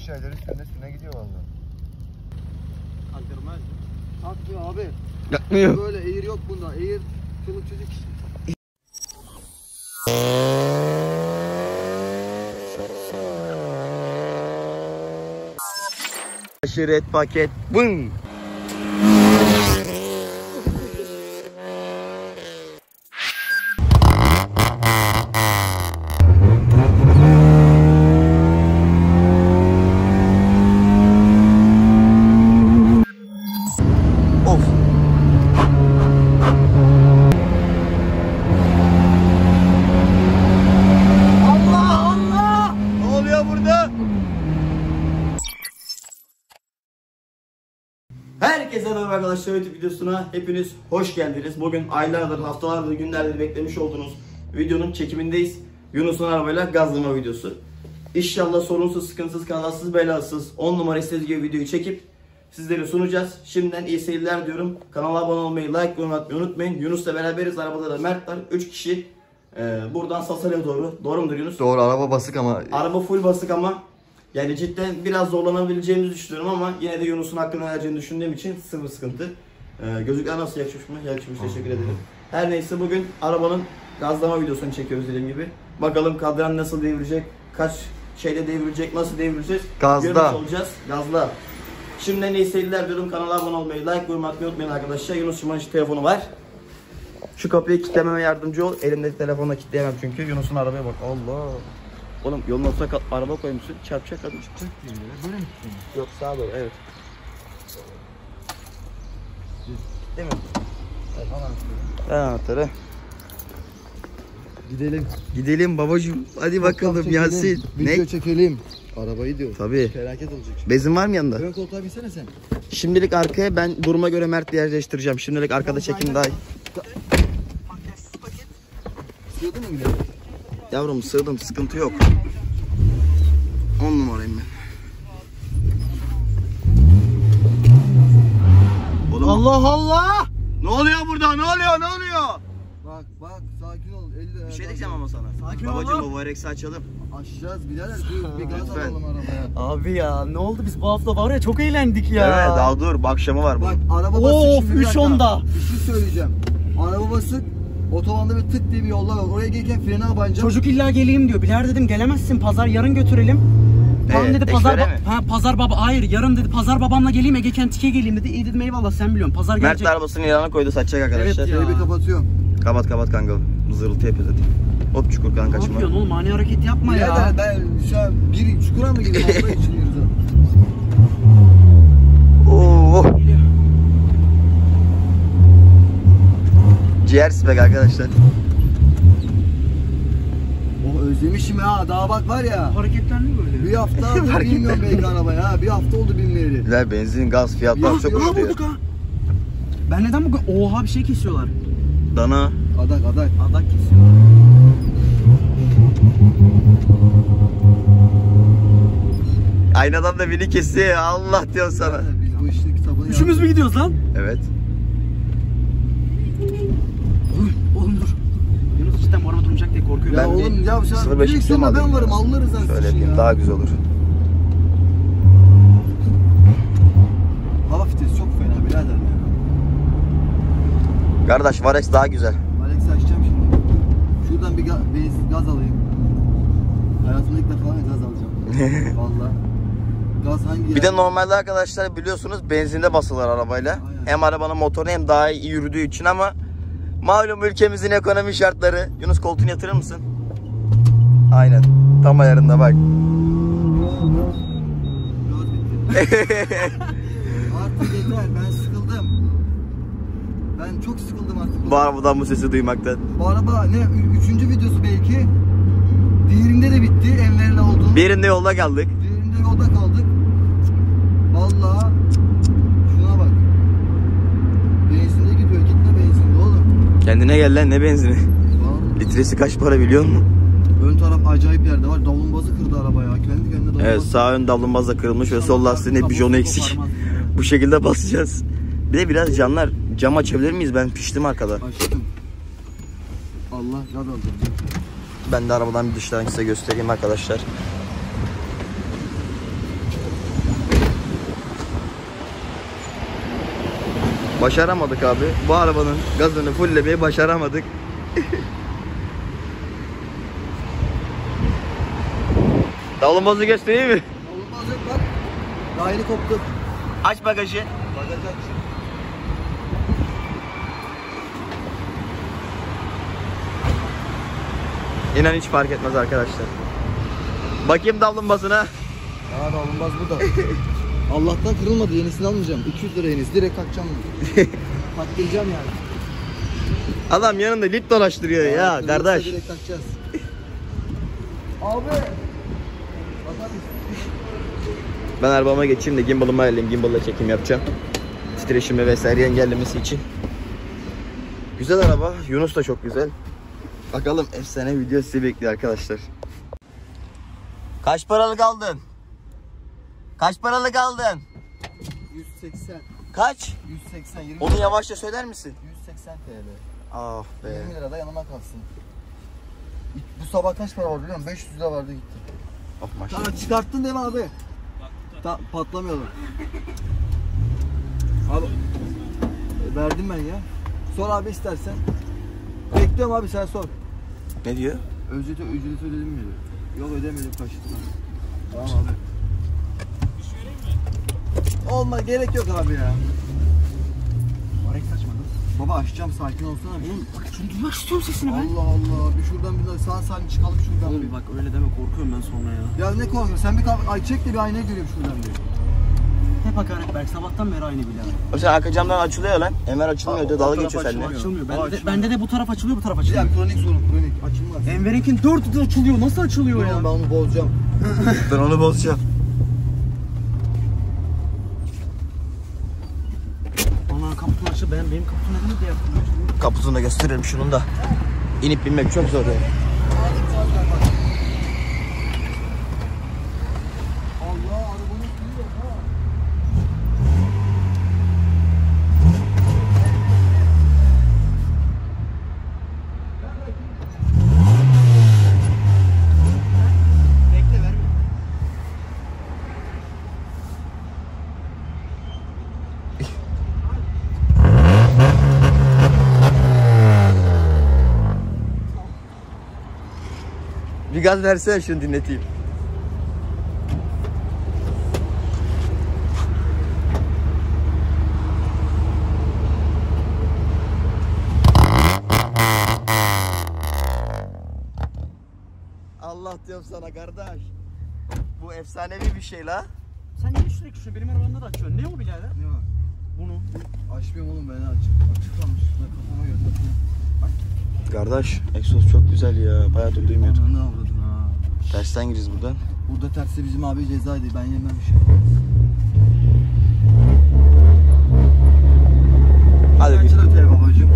şeyler üstüne gidiyor vallahi. Kaldırmaz. Kalkmıyor abi. Yakmıyor. Böyle eğir yok bunda. Eğir çoluk çocuk işte. Aşiret paket. Bum. Herkese merhaba arkadaşlar, YouTube videosuna hepiniz hoş geldiniz. Bugün aylardır, haftalardır, günlerdir beklemiş olduğunuz videonun çekimindeyiz. Yunus'un arabayla gazlama videosu. İnşallah sorunsuz, sıkıntısız, kazasız, belasız 10 numara istediği gibi videoyu çekip sizlere sunacağız. Şimdiden iyi seyirler diyorum. Kanala abone olmayı, like, yorum atmayı unutmayın. Yunus'la beraberiz. Arabada da Mert var. 3 kişi buradan Sasalya'ya doğru. Doğru mudur Yunus? Doğru, araba basık ama. Araba full basık ama yani cidden biraz zorlanabileceğimizi düşünüyorum ama yine de Yunus'un hakkını vereceğini düşündüğüm için sıfır sıkıntı. Gözlükler nasıl, yakışmış mı? Yakışmış, teşekkür ederim. Her neyse bugün arabanın gazlama videosunu çekiyoruz dediğim gibi. Bakalım kadran nasıl devrilecek, kaç şeyde devrilecek, nasıl devrileceğiz? Gazda. Görmüş olacağız. Gazla. Şimdiden iyi seyirler diyorum. Kanala abone olmayı, like, yorum atmayı unutmayın arkadaşlar. Yunus'un hiç telefonu var. Şu kapıyı kilitlememe yardımcı ol. Elimdeki telefonla kilitleyemem çünkü. Yunus'un arabaya bak. Allah. Oğlum yolun ortasına araba koymuşsun, çarpacak kadın çıkacak. Böyle mi tutuyorsun? Yok, sağa doğru, evet. Değil mi? Evet, Anahtarı. Gidelim. Gidelim babacığım. Hadi bakalım Yasin. Video çekelim. Arabayı diyor. Tabii. Felaket olacak şimdi. Bezin var mı yanında? Ön koltuğa binsene sen. Şimdilik arkaya, ben duruma göre Mert'le yerleştireceğim. Şimdilik arkada çekim daha iyi. Sığdı mı bile? Yavrum sığdım, sıkıntı yok. 10 numarayım ben. Oğlum, Allah Allah! ne oluyor burada? Ne oluyor? Ne oluyor? Bak bak, sakin ol. Bir şey diyeceğim ama sana. Sakin Babacığım, ol. o Varex'i açalım. Aşacağız birader. Dur bir gaz Lütfen. alalım arabaya. Abi ya ne oldu, biz bu hafta var ya çok eğlendik ya. Evet, daha dur. Bu akşamı var bu. Bak araba basık Of, şimdi, bir 3 dakika. onda. Bir şey söyleyeceğim. Araba basık. Otobanda bir tık diye bir yollar var. Oraya gelirken frene abanacağım. Çocuk illa geleyim diyor. Biler dedim gelemezsin, pazar yarın götürelim. Tamam dedi, pazar Ekber'e mi? pazar baba, hayır yarın dedi, pazar babamla geleyim, Ege Kent'e geleyim dedi. İyi dedim, eyvallah, sen biliyorsun pazar Mert gelecek. de arabasını ilana koydu, satacak arkadaşlar. Evet ya. Şöyle bir kapatıyorum. Kapat kanka. Zırıltı yapıyor zaten. Hop çukur kanka, Ne kaçma. yapıyorsun oğlum, ani hareket yapma ya. Birader ben şu an bir çukura mı girdim? Allah için yürüdüm. Oo. Geliyor. Ciğer spek arkadaşlar. Oh özlemişim ha. Daha bak var ya. Hareketler ne böyle? Bir hafta Fark bilmiyorum belki arabaya ha. Bir hafta oldu bilmeyeli. Güzel, benzin, gaz fiyatlar Yok, çok yok, uçtu ya. Bulduk ha. Ben neden bugün oha bir şey kesiyorlar. Dana. Adak. Adak kesiyorlar. Aynadan da beni kesiyor ya, Allah diyor sana. Biz bu işin kitabını Üçümüz mü gidiyoruz lan? Evet. Oğlum dur. Yunus cidden bu araba durmayacak diye korkuyorum. Ya Ben oğlum bir ya şu 0.5 an direksiyonda alayım ben ya. varım. Allah'ın rızası Şöyle için yapayım, ya. daha güzel olur. Hava filtresi çok fena birader ya. Kardeş, Varex daha güzel. Alex'i açacağım şimdi. Şuradan bir gaz alayım. Hayatımda ilk defa gaz alacağım. Valla. Gaz hangi Bir de normalde arkadaşlar biliyorsunuz benzinde basılır arabayla. Aynen. Hem arabanın motoru hem daha iyi yürüdüğü için ama malum ülkemizin ekonomi şartları. Yunus, koltuğunu yatırır mısın? Aynen. Tam ayarında bak. Gaz bitti. Artık yeter, ben sıkıldım. Ben çok sıkıldım artık. Bu arabadan bu sesi duymaktan. Bu araba ne? Üçüncü videosu belki. Diğerinde de bitti. Enver'le oldu. Birinde yolda kaldık. Diğerinde yolda kaldık. Vallahi şuna bak. Benzinde gidiyor. Gitme benzinde oğlum. Kendine gel lan, ne benzini? Vallahi. Litresi kaç para biliyor musun? Ön taraf acayip yerde var. Davlumbazı kırdı araba ya. Kendi kendine davlumbazı. Evet, sağ ön davlumbaz da kırılmış ve sol lastiğinde bijonu eksik. Bu şekilde basacağız. Bir de biraz canlar, cam açabilir miyiz? Ben piştim arkada. Açtım. Allah gaz alacağım. Ben de arabadan bir dıştan size göstereyim arkadaşlar. Başaramadık abi. Bu arabanın gazını fulllemeyi başaramadık. Davlumbazı göstereyim mi? Olmaz yok bak. Daha yeni koptu. Aç bagajı. Bagaj aç. İnan hiç fark etmez arkadaşlar. Bakayım davlumbazına. Aa da olmaz bu da. Allah'tan kırılmadı, yenisini almayacağım. 200 lira yenisi, direkt kalkacağım bunu. Patlayacağım yani. Adam yanında lip dolaştırıyor ya Kırılırsa kardeş. direkt kalkacağız. Abi. Bakar mısın? Ben arabama geçeyim de gimbal'ımı ayarlayayım. Gimbal'la çekim yapacağım. Titreşimi vesaire engellemesi için. Güzel araba. Yunus da çok güzel. Bakalım efsane video sizi bekliyor arkadaşlar. Kaç paralık aldın? Kaç paralık aldın? 180. Kaç? 180. 20 Onu yavaşça söyler misin? 180 TL. Ah be. 20 lira da yanıma kalsın. Bu sabah kaç para var biliyor musun? 500 lira vardı gitti. Of maşallah. Tamam çıkarttın değil mi abi? Patlamayalım. Abi verdim ben ya. Sor abi istersen. Bekliyorum abi, sen sor. Ne diyor? Ücreti ödedim mi? Yok ödemedim, kaçtı. Tamam abi. Olma, gerek yok abi ya. Arayı saçmadın. Baba açacağım, sakin olsana. Oğlum bak şunu duymak istiyorum sesini ben. Allah Allah, bir şuradan bir sağ salim çıkalım şuradan. Oğlum bak öyle deme, korkuyorum ben sonra ya. Ya ne korkuyorsun? Sen bir ay çek de bir aynaya göreyim şuradan bir. Hep hakaret Berk, sabahtan beri aynı bile. O sen arka camdan açılıyor lan. Enver açılmıyor diyor, dalga geçiyor seninle. Açılmıyor. Açılmıyor. Bende de bu taraf açılıyor, bu taraf Bir açılıyor. dakika, kronik sorun, kronik. Açılmaz. Enver'inkin 4 de açılıyor. Nasıl açılıyor ya? Ben onu bozacağım. Ben onu bozacağım. Ana kaputun açı, benim kaputun elini de yaptım. Kaputunu da gösteririm şunun da. İnip binmek çok zor ya. Allah arabanın suyu yok ha. Bekle, verme. Bir gaz versene şunu dinleteyim. Allah diyorum sana kardeş. Bu efsanevi bir şey la. Sen niye sürekli şu benim arabamda da açıyorsun? Ne o birader? Ne var? Bunu. Açmıyorum oğlum, ben açık. Açık kalmış. Ben kafama göre takıyorum. Kardeş, egzoz çok güzel ya. Bayağıdır duymuyordum. Ne avradın ha? Tersten gireceğiz buradan. Burada tersi bizim abi cezaydı. Ben yemem bir şey. Hadi Açıl bir öteye babacığım.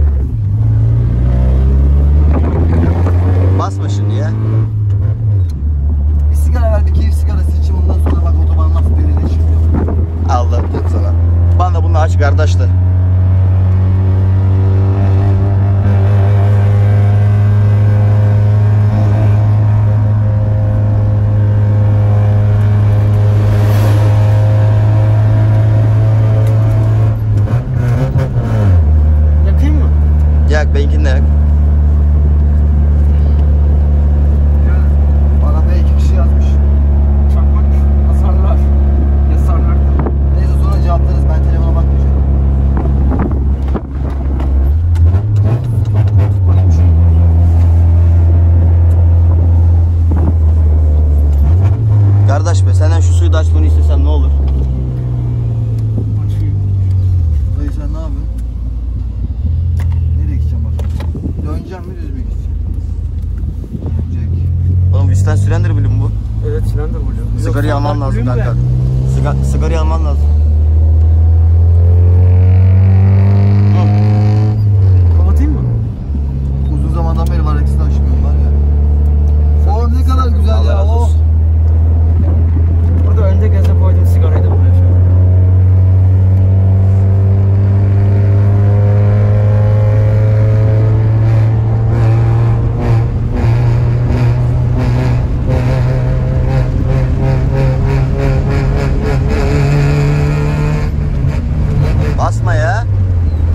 basma şimdi ya. Bir sigara ver, bir keyif sigarası içeyim. Ondan sonra bak otoban nasıl derinleşiyor. Allah diyorum sana. Bana da bunu aç kardeş de. Yakayım mı? Yak benimkini de yak. Arabaya 2 kişi yazmış. Çakmak, hasarlar, yasarlar. Neyse sonra cevaplarız. Ben telefona bakmayacağım. Bakayım şunu. Kardeş be, senden şu suyu da açmanı istesem ne olur? Açayım. Dayı sen ne yapıyorsun? Nereye gideceğim bakalım? Döneceğim mi, düz mü gideceğim? Dönecek. Oğlum üstten sürendir bölüm bu. Evet, silindir oluyor. Sigarayı alman lazım kanka. Sigarayı alman lazım. Kapatayım mı? Uzun zamandan beri var, ikisini açmıyorum var ya. O ne kadar güzel Allah ya. razı Oh. olsun. Burada önde gaza koyduğum sigarayı da buraya şöyle. Basma ya.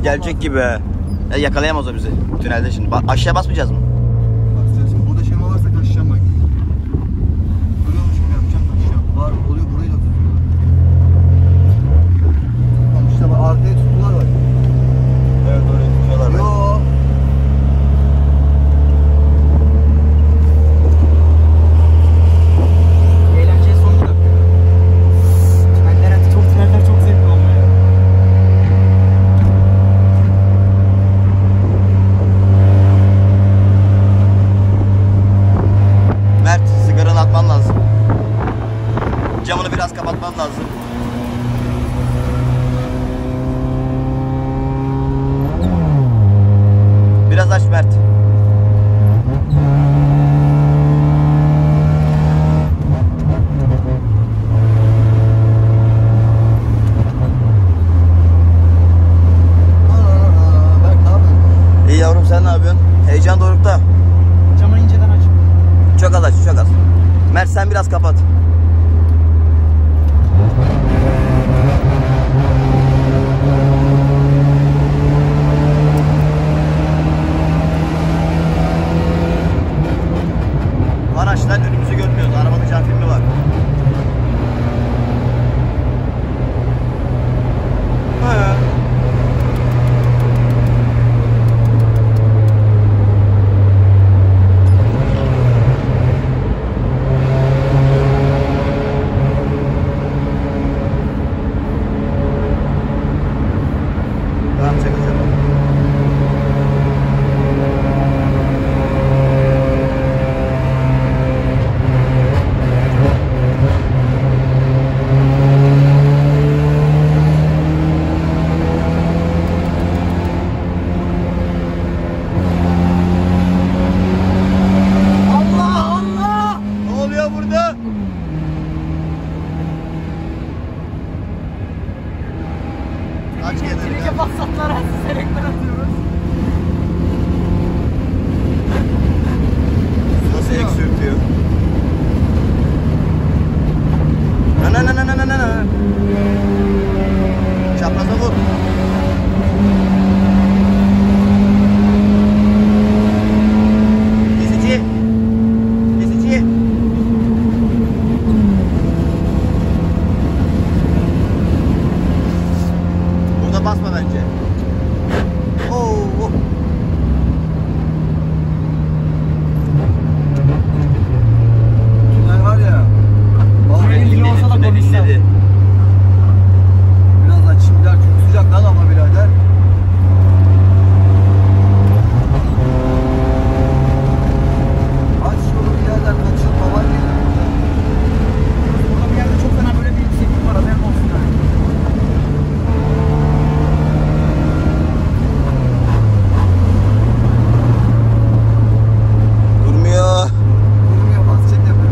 gelecek gibi. Yakalayamaz o bizi. Tünelde şimdi. Aşağı basmayacağız mı? Basacağız şimdi. Burada şema varsa kaçacağım bak. Duruyormuş gibi yapacağım kaçacağım. Var oluyor burayı da tutuyorlar. Tamam işte bak arkaya tuttular bak. Evet oraya tutuyorlar. Yo. Eğlenceli sonunda da. Tüneller çok zevkli oluyor. Mert sigaranı atman lazım. Camını biraz kapatman lazım. Biraz aç Mert. Berk ne yapıyorsun? İyi yavrum sen ne yapıyorsun? Heyecan dorukta. Camını inceden aç. Çok az aç, çok az. Mert sen biraz kapat. Araçlar önümüzü görmüyoruz. Arabanın cam filmi var. Tamam çakacağım. Ne oluyor burada? Kaç gelir? Kesinlikle Passat'lara selektör atıyoruz. Nasıl ek sürtüyor? Na. Çapraza vur. Kesici. Kesici. Burada basma bence. Oo. Tünel var ya. Vallahi Tünel olsa da Tünel konuşsa. istedi. biraz açayım der. Çok sıcak lan ama birader. Aç yolu birader kaçın baban geliyor. Burada bir yerde çok fena böyle bir yükseklik var. Haberin olsun yani. Durmuyor. Durmuyor basacak yapıyor.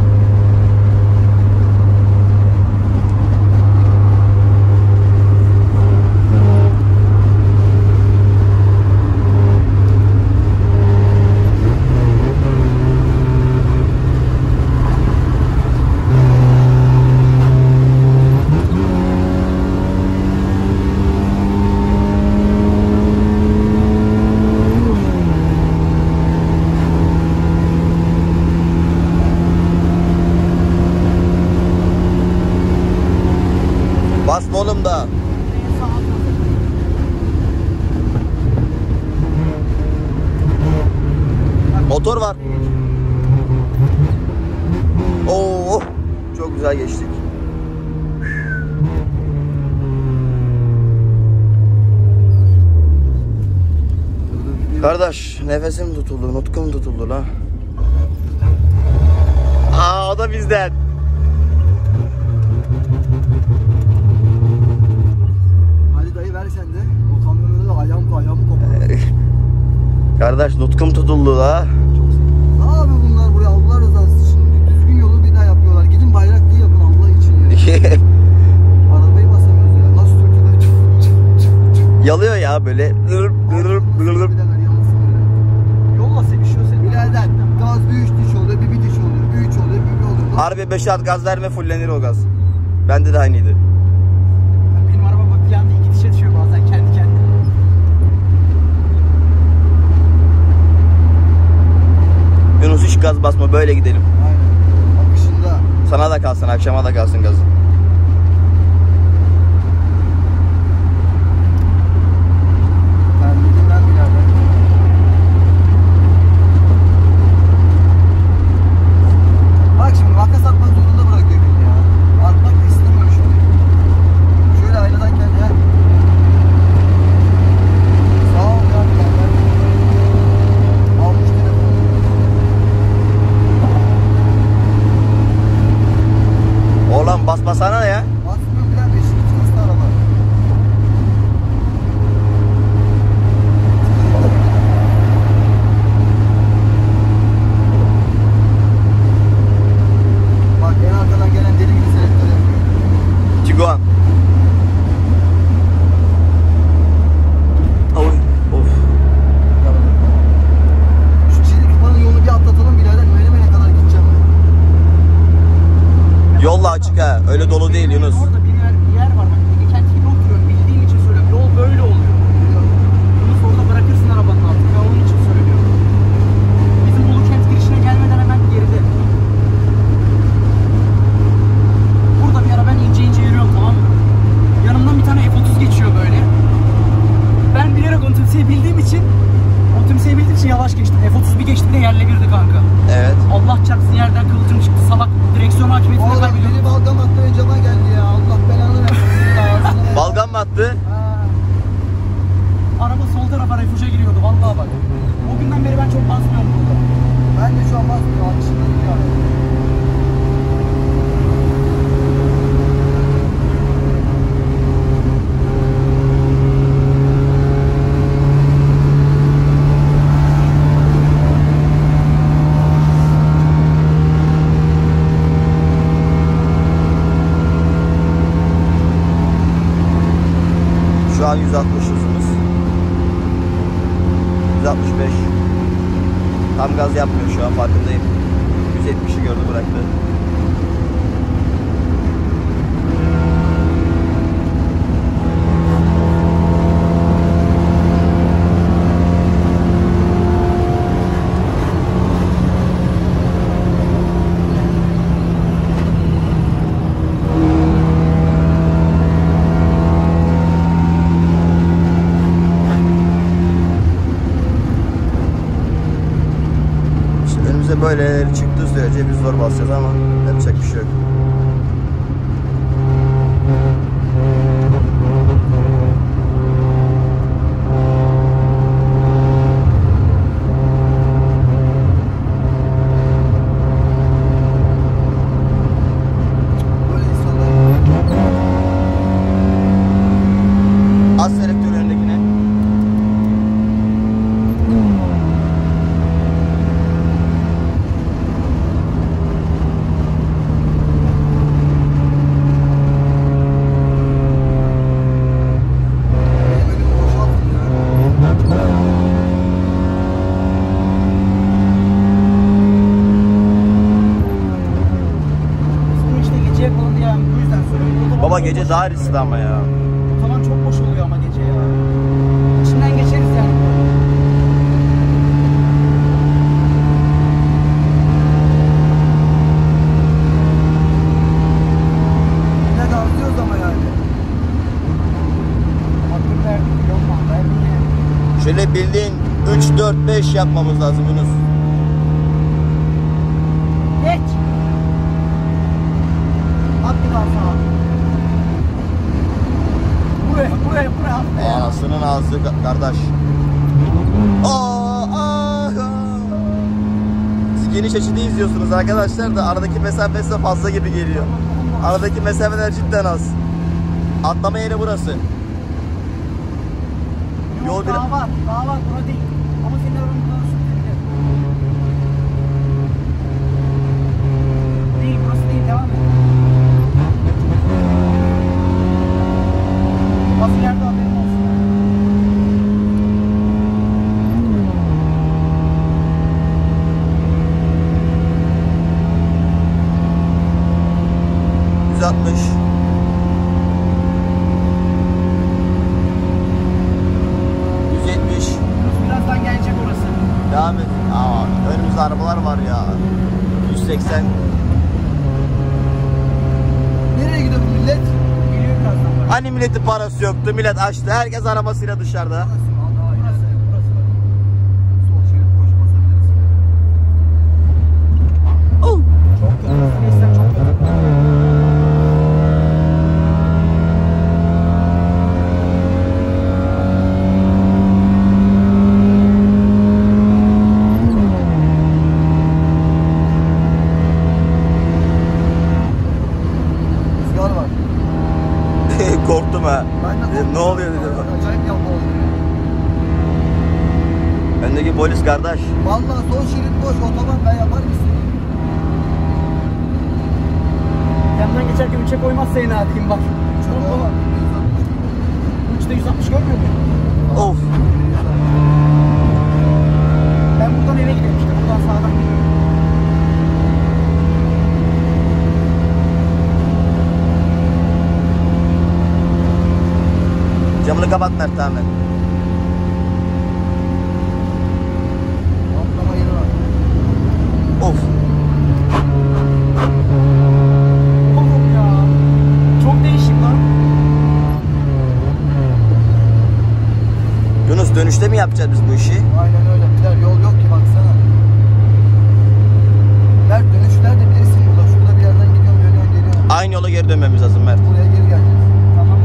Basma oğlum da. Motor var. Oo, çok güzel geçtik. Kardeş, nefesim tutuldu, nutkum tutuldu la. Aa, o da bizden. Hadi dayı ver sen de. O kamyonda da ayağım kopar. Kardeş, nutkum tutuldu la. Ne yapıyor bunlar buraya Allah rızası için? Düzgün yolu bir daha yapıyorlar. Gidin Bayraklı'yı yapın Allah için ya. Arabayı basamıyoruz ya. Nasıl sürtüyor? Yalıyor ya böyle. Birader yansın böyle. Yolla sevişiyor seni. Birader gaz bir 3 diş oluyor, bir diş oluyor, bir 3 oluyor, bir oluyor. Harbi 5 at gaz verme, fullenir o gaz. Bende de aynıydı. Benim araba bak bir anda iki dişe düşüyor bazen kendi kendine. hiç gaz basma, böyle gidelim. Aynen. Akışında. Sana da kalsın, akşama da kalsın gazı. Terledim ben birader. Bak şimdi makas atmak zorunda bırakıyor beni ya. Atmak da istemiyorum şimdi. Şöyle aynadan kendine. Sağ ol ya birader. Almış telefonu. Oğlum basmasana ya. Basmıyorum birader. Şimdi hızlı araba. Bak en arkadan gelen deli gibi selektör yapıyor. Tiguan. Oy. Of. Şu çelik kapanın yolunu bir atlatalım birader. Menemen'e kadar gideceğim ben. Yolla açık ha. Öyle dolu değil Yunus. Orada bir yer var. Bak Ege Kent gibi oturuyorum. Bildiğim için söylüyorum. Yol böyle oluyor. Yunus orada bırakırsın arabanın altına. Ben onun için söylüyorum. Bizim Ulu Kent girişine gelmeden hemen geride. Burada bir ara ben ince ince yürüyorum, tamam mı? Yanımdan bir tane F30 geçiyor böyle. Ben bilerek otobüseyi bildiğim için yavaş geçtim. F30 bir geçti de yerle birdi kanka. Evet. Allah çarpsın, yerden kıvılcım çıktı. Salak direksiyon hakimiyetini Oğlum kaybediyor. beni balgam atmaya cama geldi ya. Allah belanı versin. Balgam mı attı? Araba sol tarafa refüje giriyordu vallahi bak. O günden beri ben çok basmıyorum burada. Ben de şu an basmıyorum. Akışında gidiyor. Şu an 160 hızımız. 165. Tam gaz yapmıyor şu an, farkındayım. 170'i gördü, bıraktı. Önümüze böyle çıktığı sürece biz zor basacağız ama yapacak bir şey yok. Böyle insanlar. Az selektör önündekine. Benim önümü boşaltın ya. Bu işte gece yapalım diye bu yüzden söylüyorum. Otoban Baba çok gece boş daha oluyor. riskli ama ya. Otoban çok boş oluyor ama gece ya. İçinden geçeriz yani. Yine de artıyoruz ama yani. Hakkını verdik, yok mu? Verdin yani. Şöyle bildiğin 3, 4, 5 yapmamız lazım Yunus. Geç. At bir daha sağa. Buraya. Anasının ağzı kardeş. Siz geniş açıda izliyorsunuz arkadaşlar da aradaki mesafe size fazla gibi geliyor. Aradaki mesafeler cidden az. Atlama yeri burası. Yok, Yol daha var. Daha var. Bura değil. Ama senin arabanın daha sürtüyor. Değil. Burası değil. Devam et. Bas ileride haberin olsun. %60. Birazdan gelecek orası. Devam et. Aa, önümüzde arabalar var ya. Hani milletin parası yoktu, millet açtı, herkes arabasıyla dışarıda. Oh. Çok kötü. Neyse, çok kötü. Rüzgar var. Korktum ha. Ben de korktum. Ne oluyor dedim. Acayip yapma oluyor. Öndeki polis kardeş. Vallahi sol şerit boş, otoban ben yapar mısın? Yanından geçerken 3'e koymazsa yine atayım bak. Çok baba. 3'te 160 görmüyor musun? Of. Ben buradan eve gidiyorum işte. Buradan sağdan gidiyorum. Camını kapat Mert Ahmet. Atlama yeri var. Of. Oğlum ya. Çok değişik lan. Yunus dönüşte mi yapacağız biz bu işi? Aynen öyle. Biler yol yok ki baksana. Mert dönüşlerde bilirsin burada. Şurada bir yerden gidiyorum, dönüyorum, geliyorum. Aynı yola geri dönmemiz lazım Mert. Buraya geri geleceğiz. Tamam.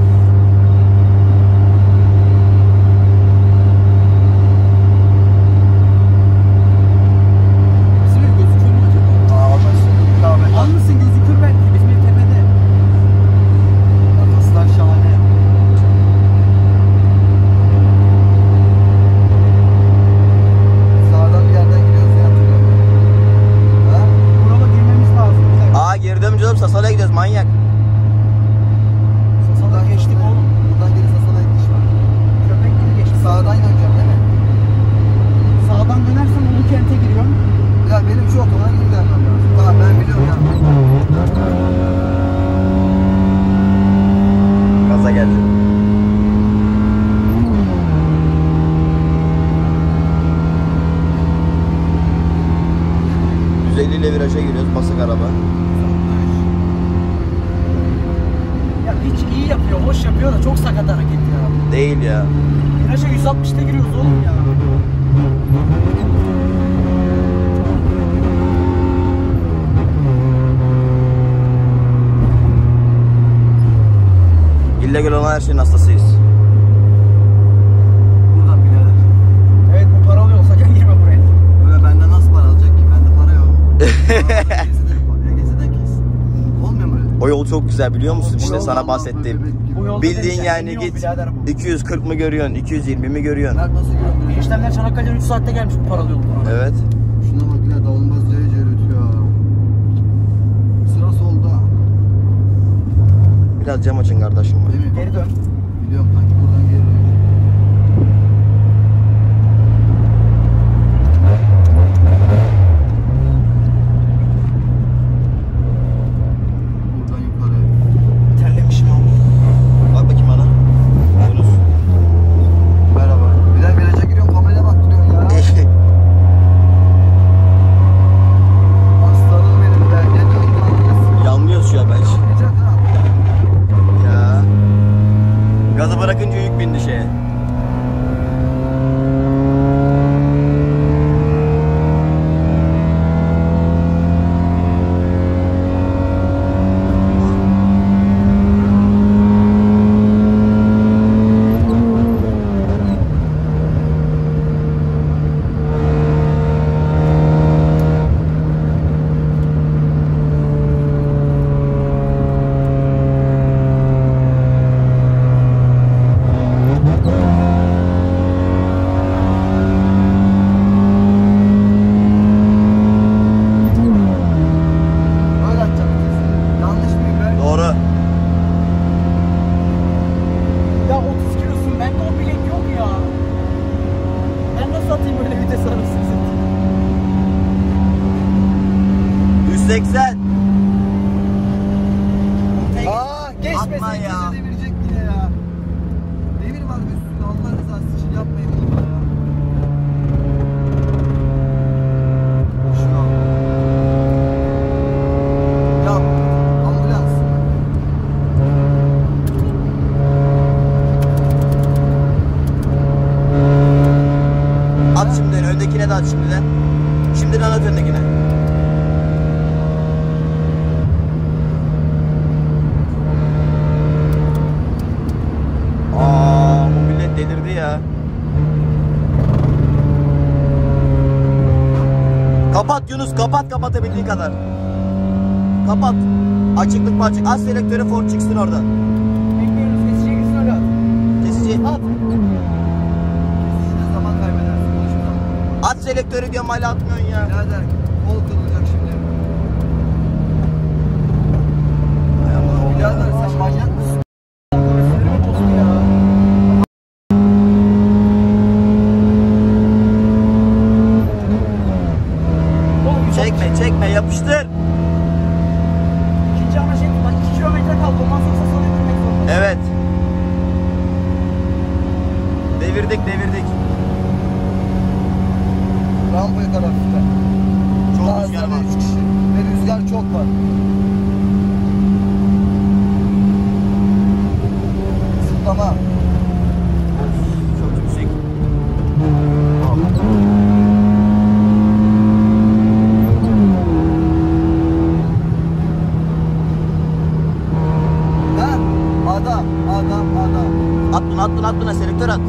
Bizim ev gözüküyor mu acaba? Aa bak şimdi kahve. Almışsın gözükür belki. Bizim ev tepede. Kaslar şahane. Sağdan bir yerden gidiyoruz ya, hatırlıyorum. Ha? Burala girmemiz lazım. Güzel. Aa geri dönmeyeceğiz oğlum, Sasala'ya gidiyoruz manyak. Sasal'a geçtik oğlum. Buradan geri Sasala'ya gidiş var. Köpek gibi geçtik. Sağdan döneceğim değil mi? Sağdan dönersen Ulukent'e giriyorum. Ya benim şu otobana geri gelmem lazım. Tamam ben biliyorum ya. Gaza geldi. %50 ile viraja giriyoruz, basık araba. Ya hiç iyi yapıyor, hoş yapıyor da çok sakat hareket ya. Değil ya. Viraja 160'ta giriyoruz oğlum ya. İllegal olan her şeyin hastasıyız. Buradan birader. Evet bu paralı olsa gel girme buraya. Böyle benden nasıl para alacak ki? Bende para yok. Geziden kes. Olmuyor mu öyle? O yol çok güzel biliyor musun? Bu İşte yolda sana Allah bahsettiğim. böyle gibi. Bu yolda Bildiğin demişler, yani en iyi git yol birader bu. 240 mı görüyorsun, 220 mi görüyorsun? Mert nasıl görüyorum böyle? Eniştemler Çanakkale'den 3 saatte gelmiş bu paralı yol. Evet. Şuna bak ya, dağılmaz cayır cayır ötüyor. Sıra solda. Biraz cam açın kardeşim. Değil mi? Geri dön. Biliyorum kanki, buradan geri dönüyorum. Buradan yukarı. Terlemişim abi. Bak bakayım bana. Yunus. Merhaba. Birer viraja giriyorum, kameraya baktırıyorsun ya. Aslanım benim, belge döndü. Yanlıyoruz şu an bence. Anlayacak ha. Ya. Gazı bırakınca yük bindi şeye. Böyle atacağım vitesi. Yanlış mıyım ben? Doğru. Ya 30 kilosun bende o bilek yok ya. Ben nasıl atayım öyle vites arasını satayım? 180. Aa, geçmesin, Atma ya. ikisi devirecek yine ya. Devir var bir üstünde, Allah rızası için yapmayın bunu ya. Şu an. Ya ambulans. Kapat kapatabildiğin kadar. Kapat. Açıklık parçık. Az selektörü Ford çıksın orada. Bekliyoruz. Kesiciye girsin öyle at. Kesici. At. Kesicide zaman kaybedersin. Konuşmadan. At selektörü diyorum hala atmıyorsun ya. Birader kol kırılacak şimdi. Birader sen manyak mısın? Sinirimi bozdu ya. Oğlum, Çekme yapıştır. İkinci ana şey bak 2 kilometre kaldı. Ondan sonra sasalı indirmek zorunda. Evet. Devirdik. Rampaya tarafta. Çok rüzgar var. 3 kişi. Ve rüzgar çok var. Zıplama. Çok yüksek. Ha? Adam. At buna selektör at.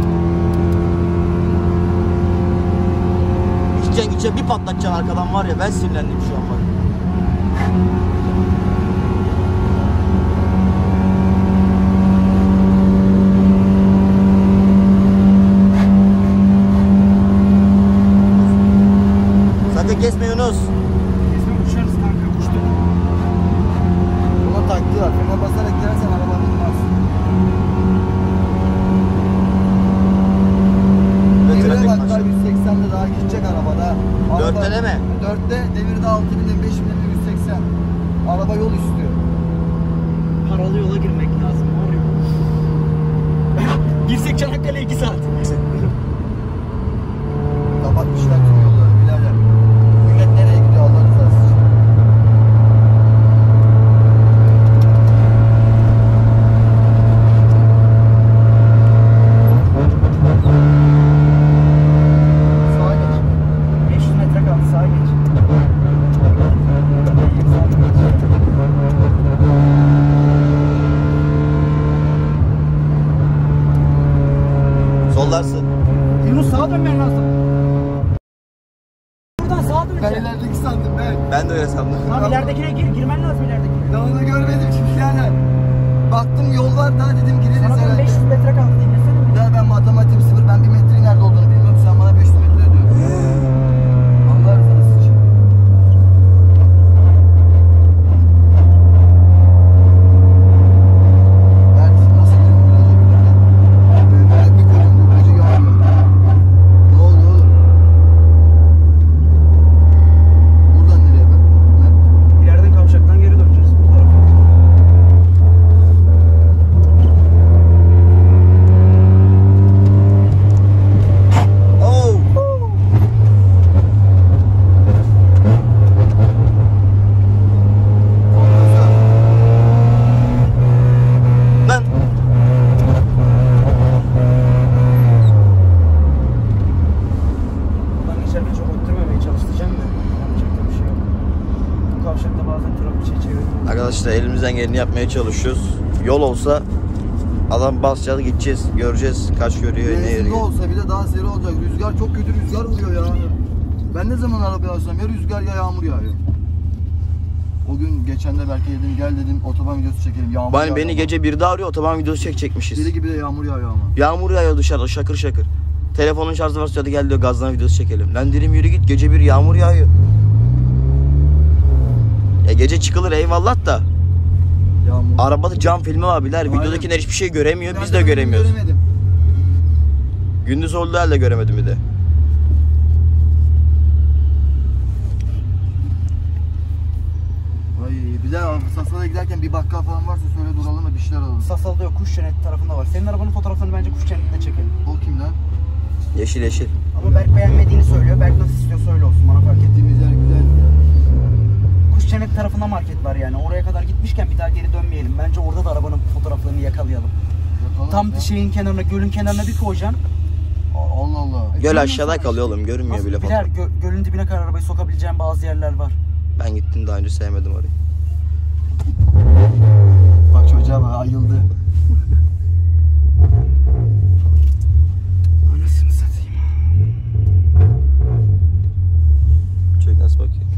Gideceksin bir patlatacaksın arkadan var ya, ben sinirlendim şu an bak. Sakın kesme Yunus. Kesme uçarız kanka. Uçtuk. Buna taktılar. Frene basarak girersen araba durmaz. Devire bak daha 180'de daha gidecek arabada. Dörtte değil mi? 4'te devirde 6000'de 5000'de 180. Araba yol istiyor. Paralı yola girmek lazım. Var ya. Girsek Çanakkale 2 saat. Kapatmışlar tüm yolları birader. Millet nereye gidiyor Allah rızası için? Sağa geç. 500 metre kaldı sağa geç. Sollarsın. Yunus sağa dönmen lazım. Buradan sağa Ben döneceksin. ilerideki sandım ben. Ben de öyle sandım. Tamam ileridekine girmen lazım ileridekine. Ben onu görmedim ki birader. Baktım yol var daha dedim gireriz Sana ben herhalde. 500 metre kaldı dinlesene mi? Ya ben matematiğim sıfır. Ben bir metrenin nerede olduğunu bilmiyorum. Sen bana 500 metre ödüyorsun. Allah rızası için. Evet, nasıl gidiyorum biraz öbürüne? Böyle bir koydum dublajı yanmıyor. Ne oluyor oğlum? Buradan nereye bak? Mert? İleriden kavşaktan geri döneceğiz. Bu tarafa. Oh. Lan. Buradan geçerken çok öttürmemeye çalışacağım da. Yapacak da bir şey yok. Bu kavşakta bazen trafik şey çeviriyor. Arkadaşlar elimizden geleni yapmaya çalışıyoruz. Yol olsa adam basacağız gideceğiz, göreceğiz kaç görüyor ne Benzinde yeriyor. olsa bile daha seri olacak. Rüzgar çok kötü rüzgar vuruyor ya. Ben ne zaman arabaya alsam ya rüzgar ya yağmur yağıyor. O gün geçen de belki dedim gel dedim otoban videosu çekelim. Yağmur yağıyor Beni ama. gece 1'de arıyor, otoban videosu çekecekmişiz. Deli gibi de yağmur yağıyor ama. Yağmur yağıyor dışarıda şakır şakır. Telefonun şarjı var, hadi gel diyor gazdan videosu çekelim. Lan dedim yürü git, gece 1 yağmur yağıyor. Gece çıkılır eyvallah da. Yağmur. Arabada cam filmi var biler. Aynen. Videodakiler hiçbir şey göremiyor, biz de Nereden göremiyoruz. göremedim. Gündüz olduğu halde göremedim bir de. Ay bir de Sasa'da giderken bir bakkal falan varsa söyle duralım da bir şeyler alalım. Sasal'da yok, kuş cenneti tarafında var. Senin arabanın fotoğraflarını bence kuş cennetinde çekelim. O kim lan? Yeşil yeşil. Ama Berk beğenmediğini söylüyor. Berk nasıl istiyorsa öyle olsun, bana fark etmiyor. Gittiğimiz yer güzel. Kuş cennet tarafında market var yani. Oraya kadar gitmişken bir daha geri dönmeyelim. Bence orada da arabanın fotoğraflarını yakalayalım. Yapalım Tam ya. şeyin kenarına, gölün kenarına bir koyacaksın. Allah Allah. Göl aşağıda kalıyor oğlum, görünmüyor Nasıl bile birer fotoğraf. gölün dibine kadar arabayı sokabileceğin bazı yerler var. Ben gittim daha önce, sevmedim orayı. Bak çocuğa bak ayıldı. Anasını satayım. Çek nasıl bakıyor?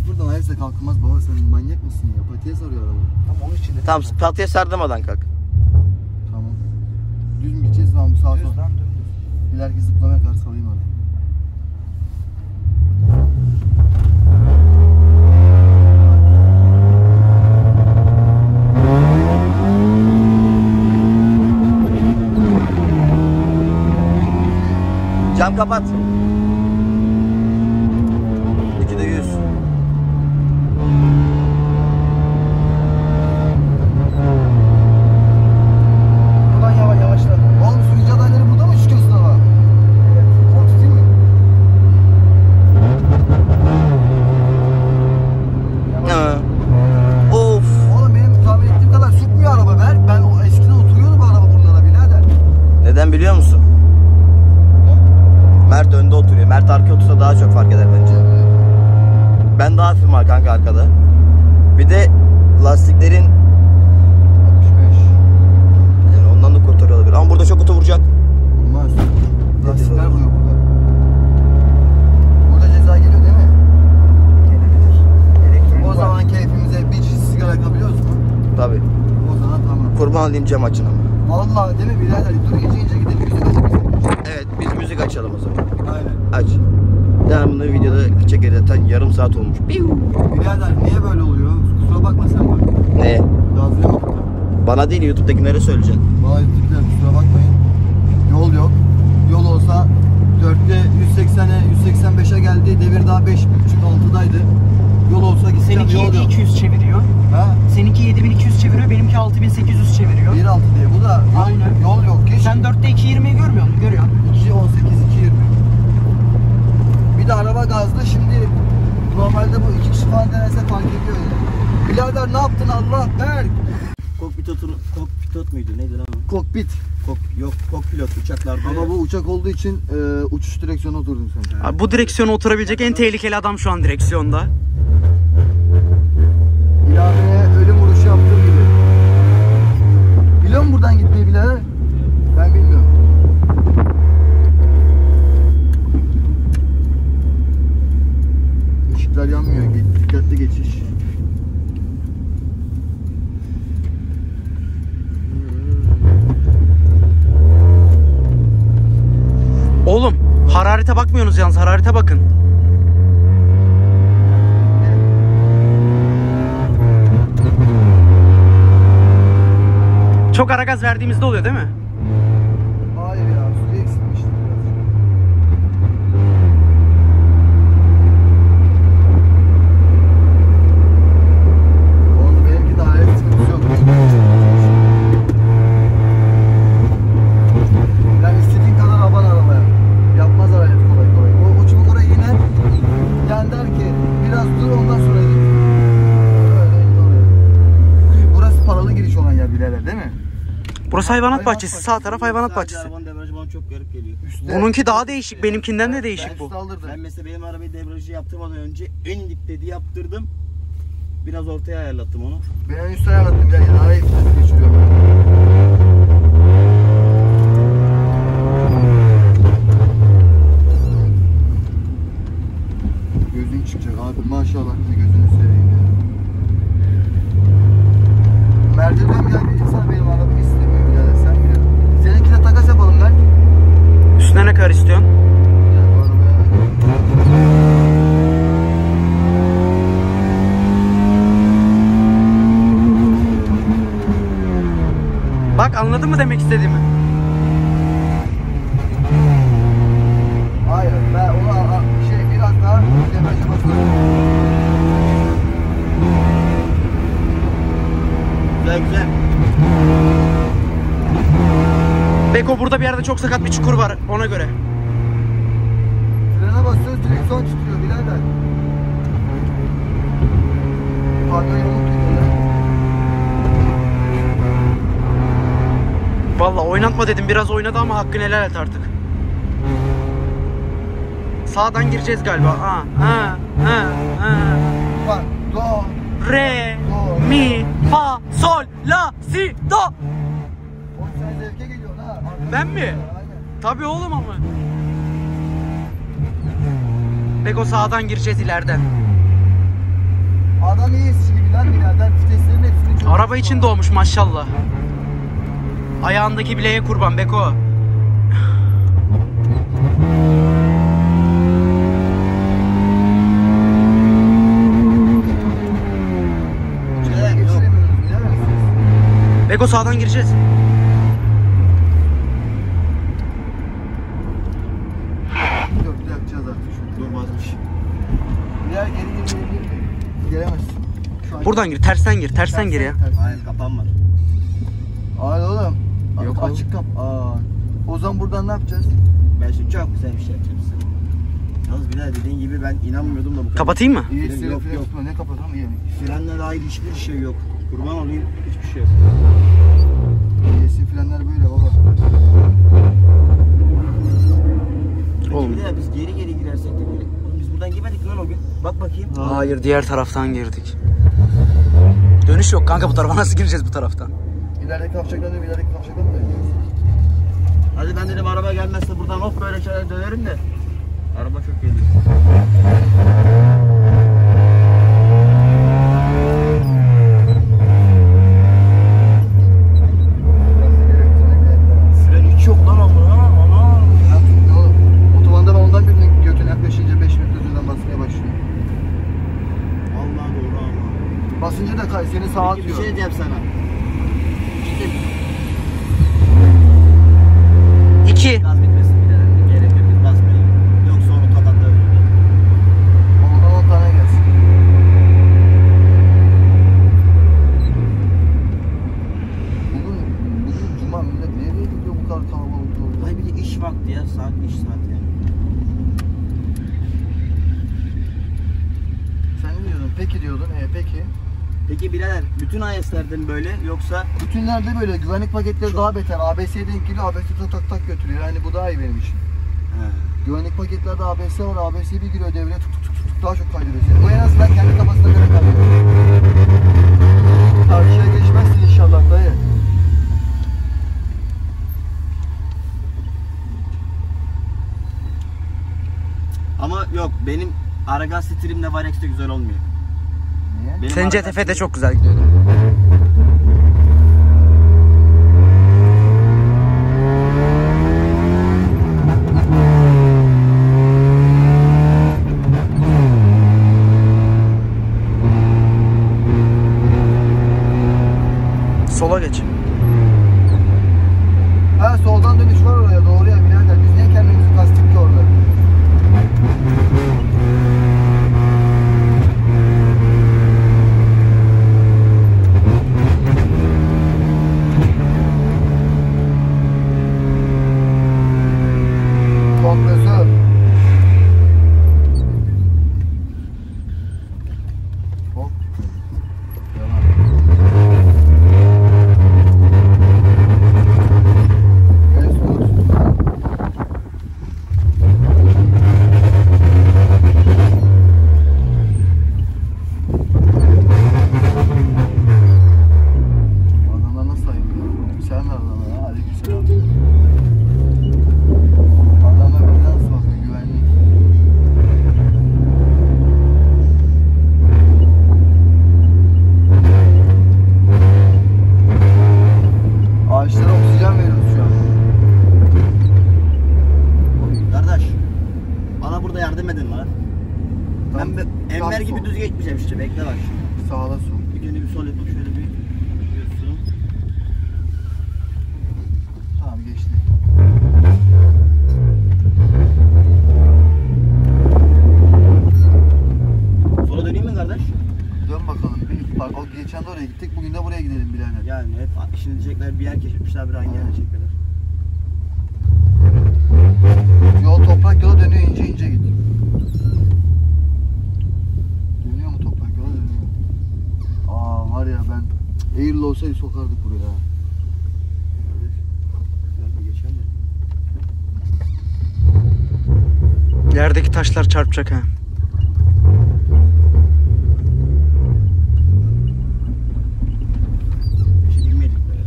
sıfırdan ayırsa kalkmaz baba, sen manyak mısın ya? Patiye sarıyor araba. Tamam onun için de. Tamam patiye sardırmadan kalk. Tamam. Düz mü gideceğiz lan bu sağa Düz sola? lan dümdüz. İleriki zıplamaya kadar salayım hadi. Cam kapat. 2'de 100. Ulan yavaşla. Oğlum sürücü adayları burada mı çıkıyor sınava? Evet. Korktu değil mi? Ha. Of. Oğlum benim tahmin ettiğim kadar sürtmüyor araba Berk. Ben o eskiden oturuyordu bu araba buralara birader. Neden biliyor musun? Mert önde oturuyor. Mert arkaya otursa daha çok fark eder bence. Ben daha hafifim kanka arkada. Bir de lastiklerin 65. yani ondan da kurtarıyor olabilir. Ama burada çok kutu vuracak. Olmaz. Lastikler vuruyor burada. Burada ceza geliyor değil mi? Elektronik O var. zaman keyfimize bir çift sigara yakabiliyoruz mu? Tabii. O zaman tamam. Kurban olayım cam açın ama. Vallahi değil mi birader? Dur ince gidelim müzik açalım. Evet biz müzik açalım o zaman. Aynen. Aç. Devamlı videoda çekeriz zaten yarım saat olmuş. Birader niye böyle oluyor? Kusura bakma sen bak. Ne? Gazlayamadık da. Bana değil YouTube'dakilere söyleyeceksin. Vay tipler kusura bakmayın. Yol yok. Yol olsa 4'te 180'e 185'e geldi. Devir daha 5.5 6'daydı. Yol olsa gideceğim, Seninki yol yok. 7200 çeviriyor. Ha? Seninki 7200 çeviriyor, benimki 6800 çeviriyor. 1.6 diye. Bu da yol, Aynen. yol yok. Keşke. Sen 4'te 2.20'yi görmüyor musun? Görüyorsun. 2.18 2.20. Bir de araba gazlı. Şimdi normalde bu 2 kişi falan denese fark ediyor yani. Birader ne yaptın Allah Berk? Kokpilot muydu? Neydi lan o? Kokpit. Yok kokpilot uçaklarda. Ama bu uçak olduğu için uçuş direksiyonu oturdun sen. Abi bu direksiyona oturabilecek en tehlikeli adam şu an direksiyonda. İlaveye ölüm vuruşu yaptığım gibi. Biliyor musun buradan gitmeyi birader? Ben bilmiyorum. Işıklar yanmıyor. Dikkatli geçiş. Oğlum hararete bakmıyorsunuz yalnız, hararete bakın. Çok ara gaz verdiğimizde oluyor değil mi? Hayır ya, suyu eksilmişti birazcık. Oğlum benimki de alet sıkıntısı yok. Yani istediğin kadar aban arabaya. Yapmaz alet kolay kolay. O çubuk oraya iner. Yani der ki biraz dur ondan sonra git. Öyle indi oraya. Burası paralı giriş olan yer birader değil mi? Burası hayvanat bahçesi. Sağ taraf hayvanat bahçesi. Arabanın debriyajı bana çok garip geliyor. Bununki daha değişik. Benimkinden de değişik Ben bu. üstü aldırdım. Ben mesela benim arabayı debriyajı yaptırmadan önce en dipte yaptırdım. Biraz ortaya ayarlattım onu. Ben en üstte ayarlattım birader. Arayı vites geçiriyorum. Gözün çıkacak abi maşallah bize gözünü seveyim ya. Merdiven gel bir insan benim arabamı istemiyor birader sen bile. Seninkine takas yapalım lan. Üstüne ne kadar istiyorsun? Gel bu arabaya. Bak anladın mı demek istediğimi? Hayır ben onu biraz daha demeçe basıyorum. Güzel güzel. Beko burada bir yerde çok sakat bir çukur var ona göre. Frene basıyoruz direksiyon titriyor birader. Pardon unuttum ya. Vallahi oynatma dedim, biraz oynadı ama hakkını helal et artık. Sağdan gireceğiz galiba. Bak do. Re, mi, fa, sol, la, si, do. Oğlum sen zevke geliyorsun ha. Ben mi? Aynen. Tabii oğlum ama. Beko sağdan gireceğiz ileriden. araba için doğmuş maşallah. Ayağındaki bileğe kurban Beko. Beko sağdan gireceğiz. Yok yakacağız artık şu. Durmazmış. Diğer geri gelemezsin. Şu an Buradan gir, tersten gir, tersten gir ya. Hayır, kapan var. Hayır oğlum. Yok oğlum. Açık kap. O zaman buradan ne yapacağız? Ben şimdi çok güzel bir şey yapacağım size. Yalnız Bilal, dediğin gibi ben inanmıyordum da bu kadar. Kapatayım mı? İyi, Yok, yok. Ne kapatalım? İyi. Frenle dair hiçbir şey yok. Kurban olayım, hiçbir şey yok. ESC frenler böyle baba. Oğlum. Bir de biz geri girersek de böyle. Oğlum biz buradan girmedik lan o gün. Bak bakayım. Hayır, diğer taraftan girdik. Dönüş yok kanka, bu tarafa nasıl gireceğiz bu taraftan? İlerideki kavşaktan dönüyor, ilerideki kavşaktan mı dönüyoruz? Hadi ben dedim araba gelmezse buradan hop böyle şöyle dönerim de. Araba çok geliyor. Fren hiç yok lan onda. Ana. Otobanda ben ondan birinin götüne yaklaşınca 5 metre öteden basmaya başlıyor. Vallahi doğru ama. Basınca da seni sağa Peki atıyor. bir şey diyeceğim sana. İşte 2. gaz bitmesin bir de. Gerek yok, biz basmayalım. Yoksa onu tatatlar. Ondan 10 tane gelsin. Bugün cuma millet nereye gidiyor bu kadar kalabalık oluyor? Ay bir de iş vakti ya. Saat iş saati yani. Sen ne diyordun? Peki diyordun. Peki. Peki birader, bütün AES'lerden böyle yoksa Bütünlerde böyle güvenlik paketleri daha beter. ABS'ye denk geliyor. ABS'ye tak tak götürüyor. Yani bu daha iyi benim için. Güvenlik paketlerde ABS var. ABS'ye bir giriyor devreye tuk tuk tuk tuk daha çok kaydırıyor seni. Bu en azından kendi kafasına göre kaydırıyor. Karşıya geçmezsin inşallah dayı. ama yok, benim Aragaz stilimle Varex'te güzel olmuyor. Niye? Benim Senin Aragaz CTF'de çok güzel gidiyordu. Sola geç. Ha soldan dönüş var oraya doğru ya birader. Biz niye kendimizi kastık ki orada? Kompresör. Hop. Adamlar nasıl sayılıyor? Sen de adamlar ha. Aleykümselam. Adamlar bir nasıl bakıyor güvenlik. Ağaçlara oksijen veriyoruz şu an. Kardeş, bana burada yardım edin lan. Ben Tamam, Enver gibi sol. düz geçmeyeceğim işte, bekle bak. Sağda sol. Bir günde bir sol yapıp şöyle bir gidiyorsun. Tamam geçti. Sola döneyim mi kardeş? Dön bakalım. Bak o geçen de oraya gittik. Bugün de buraya gidelim birader. Yani hep şimdi diyecekler bir yer keşfetmişler, bir hangi yer diyecekler. Yol toprak yola dönüyor, ince ince git. Dönüyor mu toprak yola dönüyor. Aa var ya ben Eylül olsaydı sokardık buraya. Geçen de. Yerdeki taşlar çarpacak ha. Bir şey bilmedik böyle.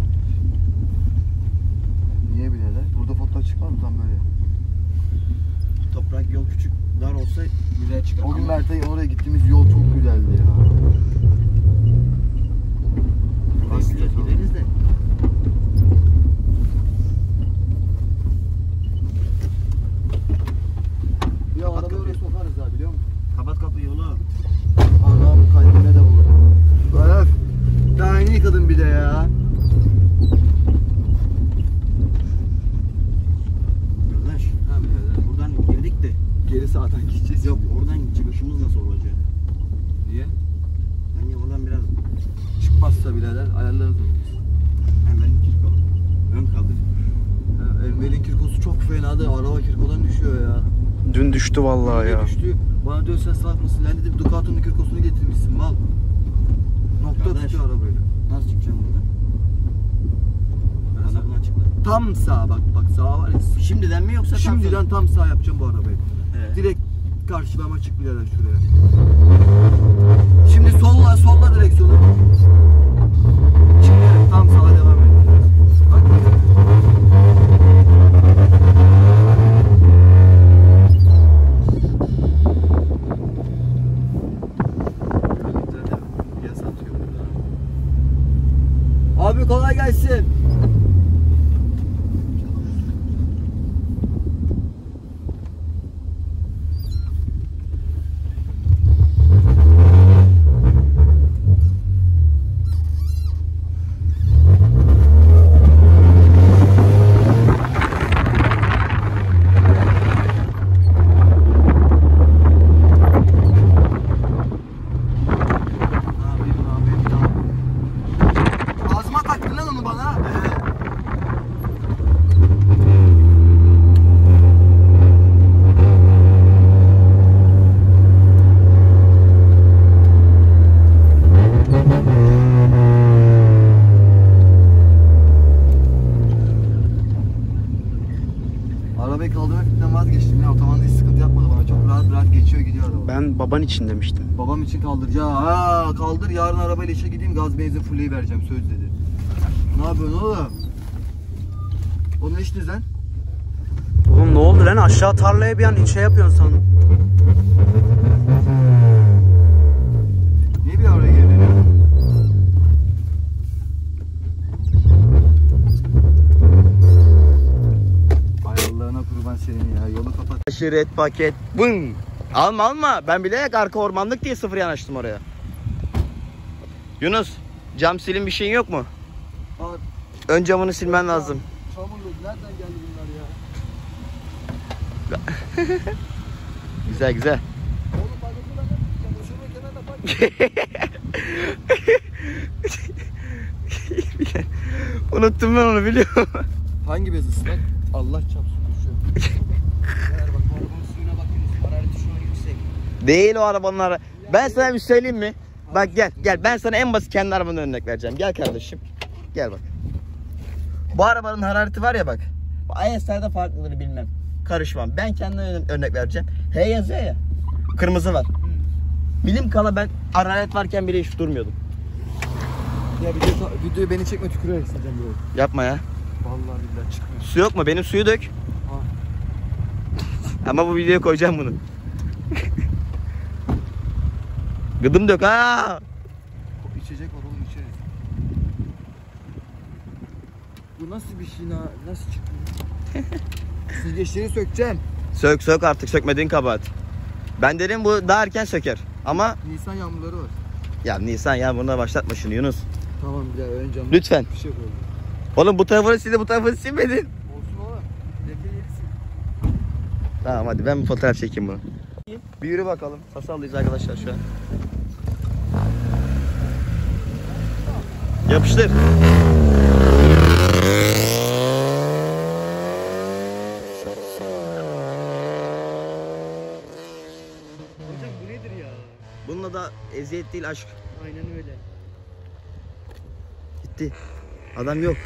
Niye birader? Burada fotoğraf çıkmaz mı tam böyle? Toprak yol küçük, dar olsa güzel çıkar. O gün ama Mert'e oraya gittiğimiz yol çok güzeldi ya. kadın bir de ya. Kardeş, buradan girdik de Geri sağdan gideceğiz. yok oradan çıkışımız nasıl olacak? Niye? Bence buradan biraz Çıkmazsa birader ayarlarız onu. hemen kirko. Ön kaldır. Elmer'in kirkosu çok fenadı. Araba kirkodan düşüyor ya. Dün düştü vallahi ya. Düştü. Bana diyor sen salak mısın? Lan dedim Ducato'nun kirkosunu getirmişsin mal. Nokta Kardeş. tutuyor arabayla. Nasıl çıkacağım buradan? Bana bunu açıkla. Tam sağ bak sağ var ya. Şimdiden mi yoksa Şimdiden tam sağ yapacağım bu arabayı. Evet. Direkt karşılama çık birader şuraya. Şimdi solla direksiyonu. Şimdi tam sağa devam et. Bak. Abi kolay gelsin. Ağzıma taktın lan onu bana. Arabayı kaldırmaktan vazgeçtim ya. Otobanda hiç sıkıntı yapmadı bana. Çok rahat geçiyor gidiyor araba. Ben baban için demiştim. Babam için kaldıracağım. Ha kaldır, yarın arabayla işe gideyim, gaz benzin fulleyi vereceğim, söz dedi. Ne yapıyorsun oğlum? O ne işiniz lan? Oğlum ne oldu lan? Aşağı tarlaya bir an şey yapıyorsun sandım. Niye bir oraya geri dönüyorsun? Ay Allah'ına kurban senin ya, yolu kapat. Aşiret paket. Bın. Alma. Ben bilerek arka ormanlık diye sıfır yanaştım oraya. Yunus, cam silin bir şeyin yok mu? Bak, Ön camını silmen lazım. çamurlu, nereden geldi bunlar ya? Güzel. Oğlum bak şurada kenarda bak. Unuttum ben onu biliyorum. Hangi bez ıslak? Allah çarpsın düşüyor. Eğer bak bu arabanın suyuna bakıyorsun, harareti şu an yüksek. Değil o arabanın Ben sana bir söyleyeyim mi? Bak gel ben sana en basit kendi arabanın örnek vereceğim. Gel kardeşim. Gel bak. Bu arabanın harareti var ya bak. IS'lerde farklıdır bilmem. Karışmam. Ben kendime örnek vereceğim. H yazıyor ya. Kırmızı var. Bilim kala ben hararet varken bile hiç durmuyordum. Ya videoyu beni çekme, tükürerek sileceğim böyle. Yapma ya. Vallahi billahi çıkmıyor. Su yok mu? Benim suyu dök. Ha. Ama bu videoya koyacağım bunu. Gıdım dök ha. İçecek var oğlum, içeriz. Bu nasıl bir şey, nasıl çıkmıyor? Süzgeçleri sökeceğim. Sök artık, sökmediğin kabahat. Ben dedim bu daha erken söker. Ama Nisan yağmurları var. ya Nisan ya buna başlatma şunu Yunus. Tamam bir daha ön camı. Lütfen. Bir şey koyalım. Oğlum bu tarafını sildi, bu tarafını silmedin. Olsun oğlum. Leke yerisin. Tamam hadi ben bir fotoğraf çekeyim bunu. Bir yürü bakalım. Sasallıyız arkadaşlar şu an. Yapıştır. Hocam bu nedir ya? Bununla da eziyet değil aşk. Aynen öyle. Gitti. Adam yok.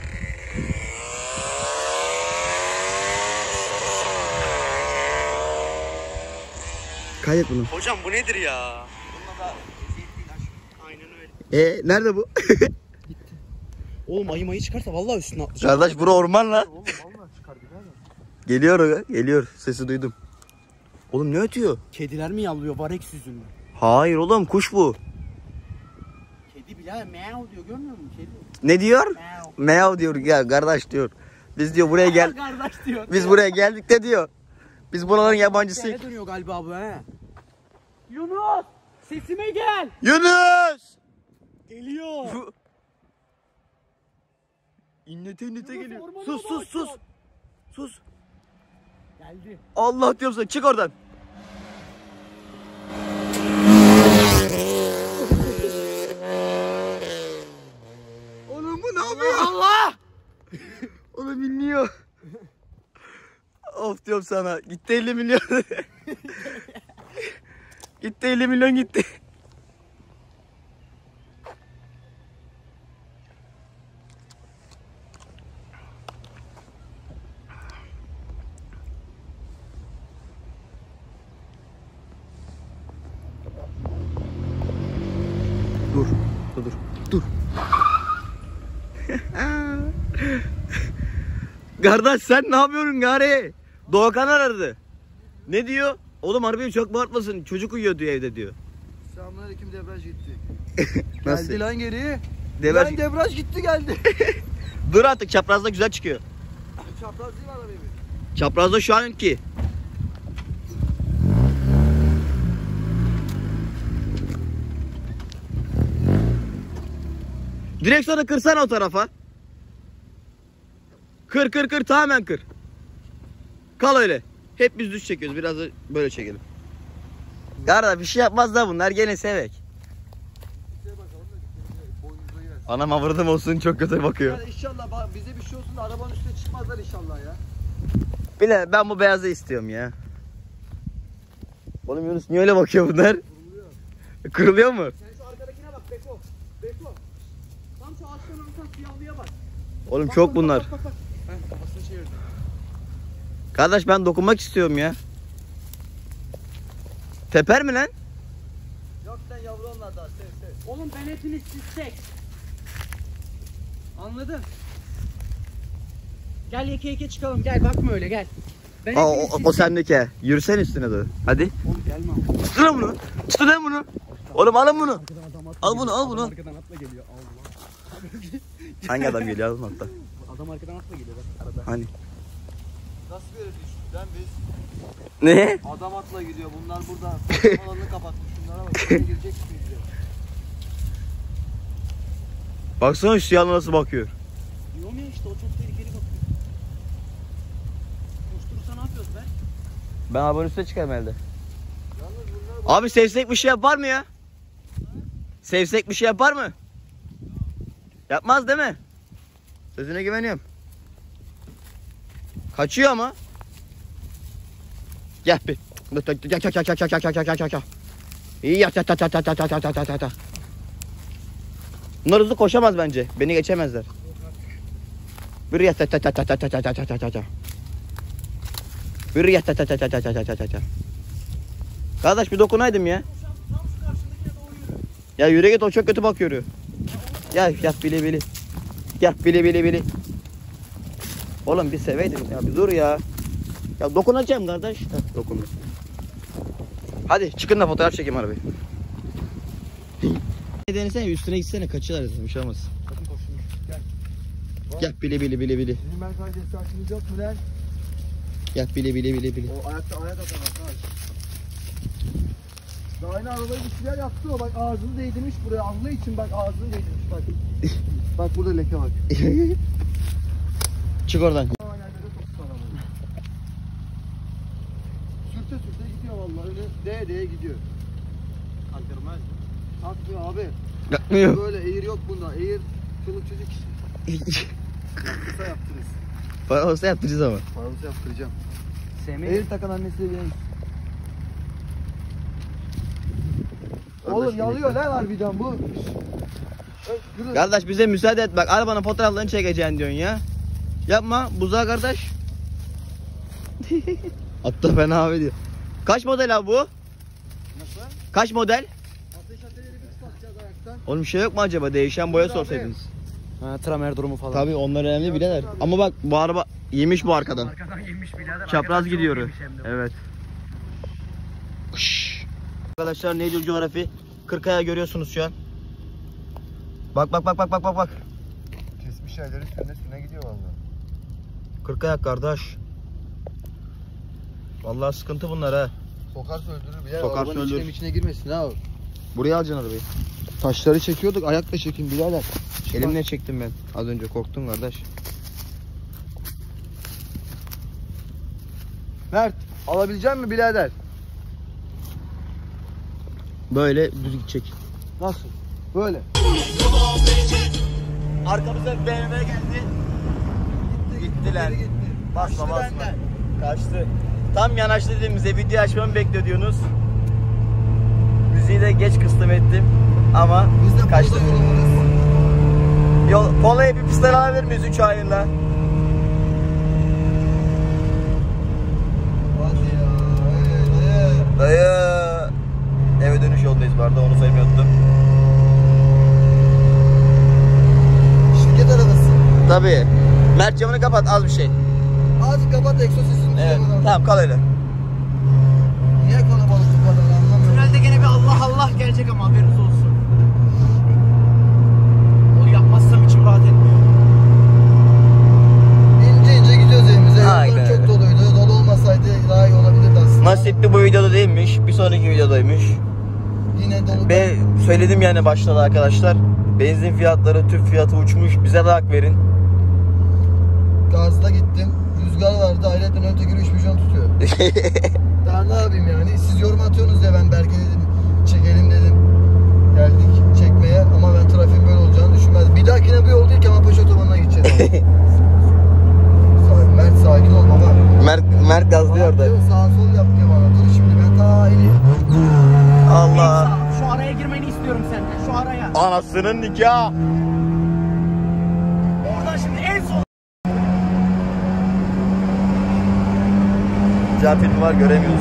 Kaydet bunu. Hocam bu nedir ya? Bununla da eziyet değil aşk. Aynen öyle. Nerede bu? Oğlum ayı çıkarsa vallahi üstüne atlayacak. Kardeş bura orman lan. Oğlum vallahi çıkar bir Geliyor. Sesi duydum. Oğlum ne ötüyor? Kediler mi yavlıyor Varex yüzünden? Hayır oğlum kuş bu. Kedi bile meow diyor, görmüyor musun kedi? Ne diyor? Meow. Meow diyor ya kardeş diyor. Biz diyor buraya gel. Kardeş diyor. Biz buraya geldik de diyor. Biz buraların yabancısıyız. Ne dönüyor galiba bu he? Yunus! Sesime gel! Yunus! Geliyor. İnnete geliyor. ormana Sus bak sus sus. lan. Sus. Geldi. Allah diyorum sana çık oradan. Oğlum bu ne yapıyor? Allah! Oğlum inliyor. Of diyorum sana. Gitti 50 milyon. Gitti 50 milyon gitti. Dur. Kardeş sen ne yapıyorsun gari? Doğukan aradı. Ne diyor? Oğlum arabayı çok bağırtmasın. Çocuk uyuyor diyor evde diyor. Selamünaleyküm, debriyaj gitti. Nasıl? Geldi lan geri. Debriyaj- Lan debriyaj gitti geldi. Dur artık çaprazda güzel çıkıyor. Çapraz değil mi arabayı? Çaprazda şu anki. Direksiyonu kırsana o tarafa. Kır tamamen kır. Kal öyle. Hep biz düz çekiyoruz. Biraz da böyle çekelim. Karda bir şey yapmaz da bunlar gene sevek. Anam avırdım olsun çok kötü bakıyor. Yani inşallah bize bir şey olsun da arabanın üstüne çıkmazlar inşallah ya. Bile ben bu beyazı istiyorum ya. Oğlum Yunus niye öyle bakıyor bunlar? Kırılıyor mu? Sen şu arkadakine bak Beko. Beko. Tam şu ağaçların arasından siyahlıya bak. Oğlum Bak, çok bak, bunlar. Bak. Heh, kafasını çevirdim. Kardeş ben dokunmak istiyorum ya. Teper mi lan? Yok lan yavru onlar daha sev. Oğlum ben hepiniz sizsek. Anladın? Gel yeke çıkalım gel bakma öyle gel. Ben Aa, hepiniz o sizsek. sendeki. Yürüsen üstüne doğru. Hadi. Oğlum gelme. Tutun lan bunu. Tutun lan bunu. Oğlum alın bunu. Al bunu al bunu. Arkadan atla geliyor Allah. Hangi adam geliyor alın hatta. Adam arkadan atla geliyor bak arada. Hani. Nasıl bir yere düştük lan biz? Ne? Adam atla gidiyor. Bunlar burada alanını kapatmış. Şunlara bak. Şuraya girecek miyiz diyor. Baksana şu yana nasıl bakıyor. Diyorum ya işte o çok tehlikeli bakıyor. Koşturursa ne yapıyoruz be? Ben arabanın üstüne çıkarım elde. Yalnız bunlar Abi sevsek bir şey yapar mı ya? Sevsek bir şey yapar mı? Yapmaz değil mi? Sözüne güveniyorum. Kaçıyor ama. Gel bir. Gel. İyi yat. Bunlar hızlı koşamaz bence. Beni geçemezler. Bir yat. Bir yat. Kardeş bir dokunaydım ya. Tam şu karşındakine doğru yürü. Ya yürü git o çok kötü bakıyor. Gel yat bili. Yat bili. Oğlum bir seveydim ya bir dur ya. Ya dokunacağım kardeş. Heh, dokun. Hadi çıkın da fotoğraf çekeyim arabayı. Denesene üstüne gitsene kaçıyorlar bir şey olmaz. Bakın koşun. Gel. Gel bili. Bizim ben sadece saatimiz yok mu lan? Gel bili. O ayak atamaz ha. Daha aynı arabayı bir şeyler yaptı o. Bak ağzını değdirmiş buraya. Allah için bak ağzını değdirmiş bak. Bak burada leke bak. Çık oradan. Nerede de topuk arabayı. Sürte gidiyor vallahi. Öyle değe gidiyor. Kaldırmaz. Kalkmıyor abi. Kalkmıyor. Böyle eğir yok bunda. Eğir çoluk çocuk işi. Kısa yaptırırız. Para olsa yaptıracağız ama. Paramızı yaptıracağım. Semih. Eğir takan annesi de benim. Kardeş, Oğlum yalıyor iyilikler. lan harbiden bu. Yürü. Kardeş bize müsaade et bak arabanın fotoğraflarını çekeceksin diyorsun ya. Yapma buzağa kardeş. Hatta fena abi diyor. Kaç model abi bu? Nasıl? Kaç model? Ateş ateşleri bir çıkartacağız ayaktan. Oğlum bir şey yok mu acaba? Değişen boya sorsaydınız. Ha tramer durumu falan. Tabii onlar önemli birader. Ama bak bu araba yemiş bu arkadan. Arkadan yemiş birader. Çapraz gidiyor. Evet. Kış. Arkadaşlar Neydül coğrafi 40'aya görüyorsunuz şu an. Bak. Kesmiş şeyleri üstüne gidiyor vallahi. 40'aya kardeş. Vallahi sıkıntı bunlar ha. Sokarsa öldürür bile. Sokarsa Arabanın öldürür. içine girmesin ha o. Buraya alacaksın arabayı. Taşları çekiyorduk, ayakla çekin birader. Elimle çektim ben. Az önce korktun kardeş. Mert, alabilecek misin birader? Böyle düz gidecek. Nasıl? Böyle. Arkamızda BMW geldi. Gittiler. Gitti. Basma Kaçtı basma. benden. Kaçtı. Tam yanaştı dediğimizde video açmamı bekliyor diyorsunuz. Müziği de geç kıstım ettim. Ama Biz de kaçtı. burada yollarız. Pola'ya bir pistten alabilir miyiz 3 ayında? Hadi ya. Evet. Dayı. Eve dönüş yolundayız bu arada, onu saymayı unuttum. Şirket arabası. Tabii. Mert camını kapat, az bir şey. Azıcık kapat da egzosisini. Evet. Tamam, kal öyle. Niye kalabalık bu kadar anlamıyorum. Tünelde gene bir Allah Allah gelecek ama haberiniz olsun. Onu yapmazsam içim rahat etmiyor. İnce ince gidiyoruz evimize. Aynen Yollar çok öyle. doluydu. Dolu olmasaydı daha iyi olabilirdi aslında. Nasipli bu videoda değilmiş, bir sonraki videodaymış. Yine dolu. Ve söyledim yani başta da arkadaşlar. Benzin fiyatları, tüp fiyatı uçmuş. Bize de hak verin. Gazda gittim. Rüzgar vardı. Ayrıca ön tekeri 3 milyon tutuyor. Daha ne yapayım yani? Siz yorum atıyorsunuz ya, ben Berke dedim. Çekelim dedim. Geldik çekmeye ama ben trafiğin böyle olacağını düşünmezdim. Bir dahakine bu yol değil ki ama Paşa Otobanı'na gideceğiz. Mert sakin ol baba. Mert gazlıyor orada. Diyor, sağa sol yap diyor bana. Dur şimdi ben ta ineyim. Allah. Şu araya girmeni istiyorum senden. Şu araya. Anasının nikahı. Oradan şimdi en son. Cam filmi var, göremiyoruz.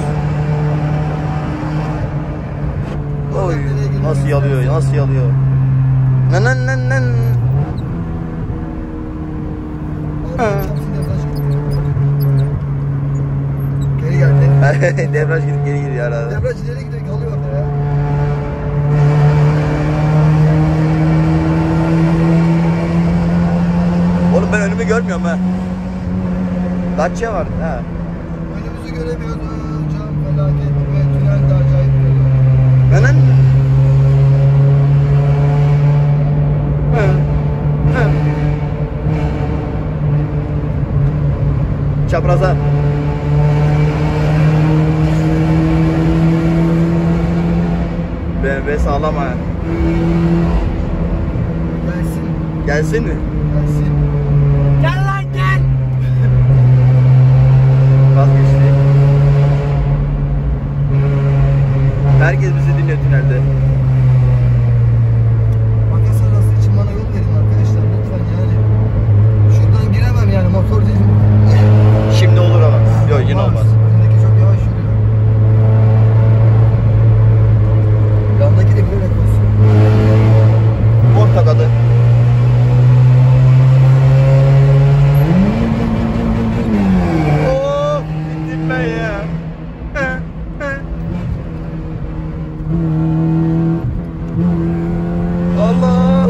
Oy, nasıl yalıyor, nasıl yalıyor. Nan. Geri geldi. Debraj gidip geri giriyor arada. Debraj ileri gidiyor, kalıyor orada ya. Oğlum ben önümü görmüyorum ha. Datça vardı ha. Önümüzü göremiyoruz. Cam felaket ve tünel de acayip böyle. Nan. Çapraza. BMW sağlam ha. Gelsin. Gelsin mi? Gelsin. Gel lan gel. Vazgeçti. Herkes bizi dinliyor tünelde. Makas arası için bana yol verin arkadaşlar lütfen yani. Şuradan giremem yani, motor değil. Şimdi olur ama. Yok yine olmaz. Öndeki çok yavaş yürüyor. Yandaki de bilerek olsun. Orta kadı. Oh, bittim ben ya. Allah.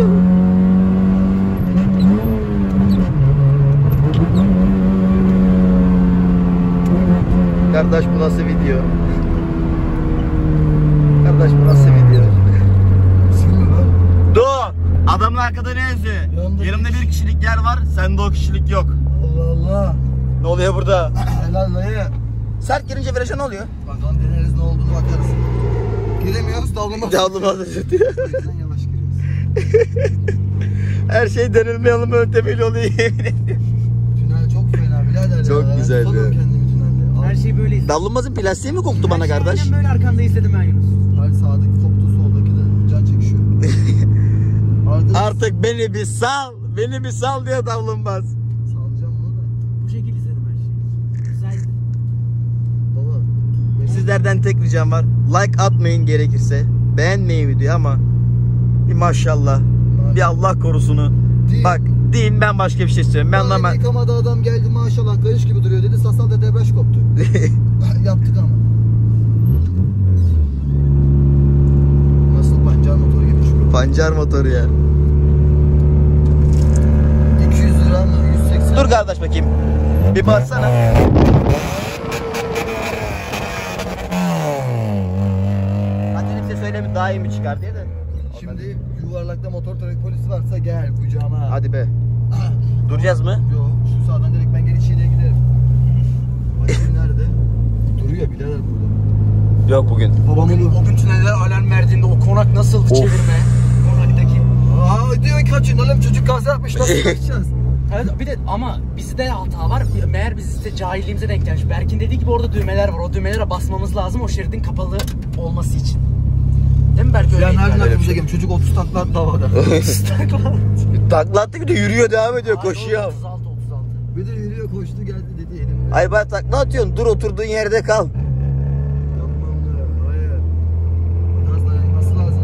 Kardeş bu nasıl video? Kardeş bu nasıl video? Silme lan. Dur! Adamın arkada ne yazıyor? Yanında Yanımda bir bir kişilik yer var, sende o kişilik yok. Allah Allah. Ne oluyor burada? Helal dayı. Sert girince virajı ne oluyor? Bakalım deneriz ne olduğunu bakarız. Giremiyoruz, davlama. Davulmaz ötüyor. O yüzden yavaş giriyoruz. Her şey denilme yanılma yöntemiyle oluyor yemin ediyorum. Tünel çok fena birader ya. Çok Ben güzel tutamıyorum ya. kendimi tünelde. Her şey böyle izledim. Davulmazın plastiği mi koktu bana Her şey kardeş? aynen böyle arkanda izledim ben Yunus. Hayır, sağdaki koptu, soldaki de can çekişiyor. Artık beni bir sal, beni bir sal diye davulmaz. Salacağım onu da. Bu şekilde izledim her şeyi. Güzeldi. Baba. Sizlerden tek ricam var. Like atmayın gerekirse. Beğenmeyin videoyu ama bir maşallah. Bir Allah korusunu. Değil. Bak deyin, ben başka bir şey istiyorum. Ben Aynı normal. yıkamada adam geldi maşallah kayış gibi duruyor dedi. Sasal da debraj koptu. Yaptık ama. Nasıl pancar motoru gibi şu. Pancar motoru ya. 200 lira mı? 180. Dur kardeş bakayım. Bir baksana. Hadi bir şey söyleyeyim, daha iyi mi çıkar diye de. Şimdi yuvarlakta motor trafik polisi varsa gel kucağıma. Hadi be. Duracağız mı? Yok şu sağdan direkt ben geri Çiğli'ye giderim. Bakayım nerede? Duruyor birader burada. Yok bugün. Babamın O gün tüneller alarm verdiğinde o konak nasıl çevirme? Konaktaki. diyor ki kaçın oğlum çocuk kaza yapmış nasıl kaçacağız? Evet bir de ama bizde hata var. Meğer biz işte cahilliğimize denk gelmiş. Berk'in dediği gibi orada düğmeler var. O düğmelere basmamız lazım o şeridin kapalı olması için. Değil mi Berk öyle? Ya nereden aklımıza şey. gelmiş? Çocuk 30 takla attı havada. Takla attı bir de yürüyor devam ediyor koşuyor. 36. Bir de yürüyor koştu geldi dedi elimde. Ay ben takla atıyorsun dur oturduğun yerde kal. Yapma onu. Hayır. Biraz dayanması lazım.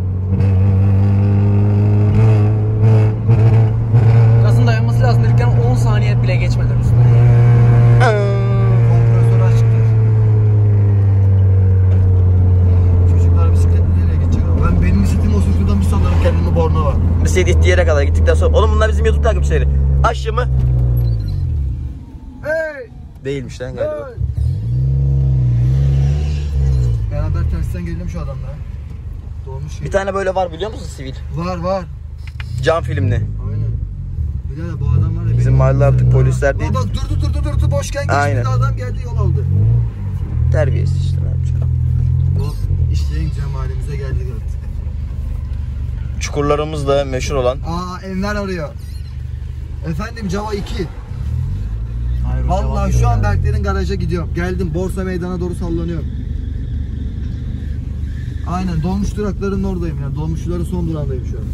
Gazın dayanması lazım derken 10 saniye bile geçmeden üstüne. Kompresör açıktır. Çocuklar bisikletle nereye gidecek abi? Benim bisikletim o sürüden bir sallarım kendimi Bornova. Bisiklet yere kadar gittikten sonra. Oğlum bunlar bizim YouTube takipçileri. Aşçı mı? Hey! Değilmiş lan galiba. Hey! Beraber tersten gelelim şu adamla. Dolmuş Bir tane böyle var biliyor musun sivil? Var. Cam filmli. Aynen. Birader bu adam var ya. Bizim mahalle artık polisler değil. Bak durdu boşken geçti. Aynen. Adam geldi yol aldı. Terbiyesiz işte ne yapacağım. Bu işte en güzel mahallemize geldik artık. Çukurlarımızda meşhur olan. Enver arıyor. Efendim Java 2. Hayır, Vallahi şu an Berklerin garaja gidiyorum. Geldim Borsa Meydan'a doğru sallanıyorum. Aynen dolmuş duraklarının oradayım yani. Dolmuşçuların son durağındayım şu an.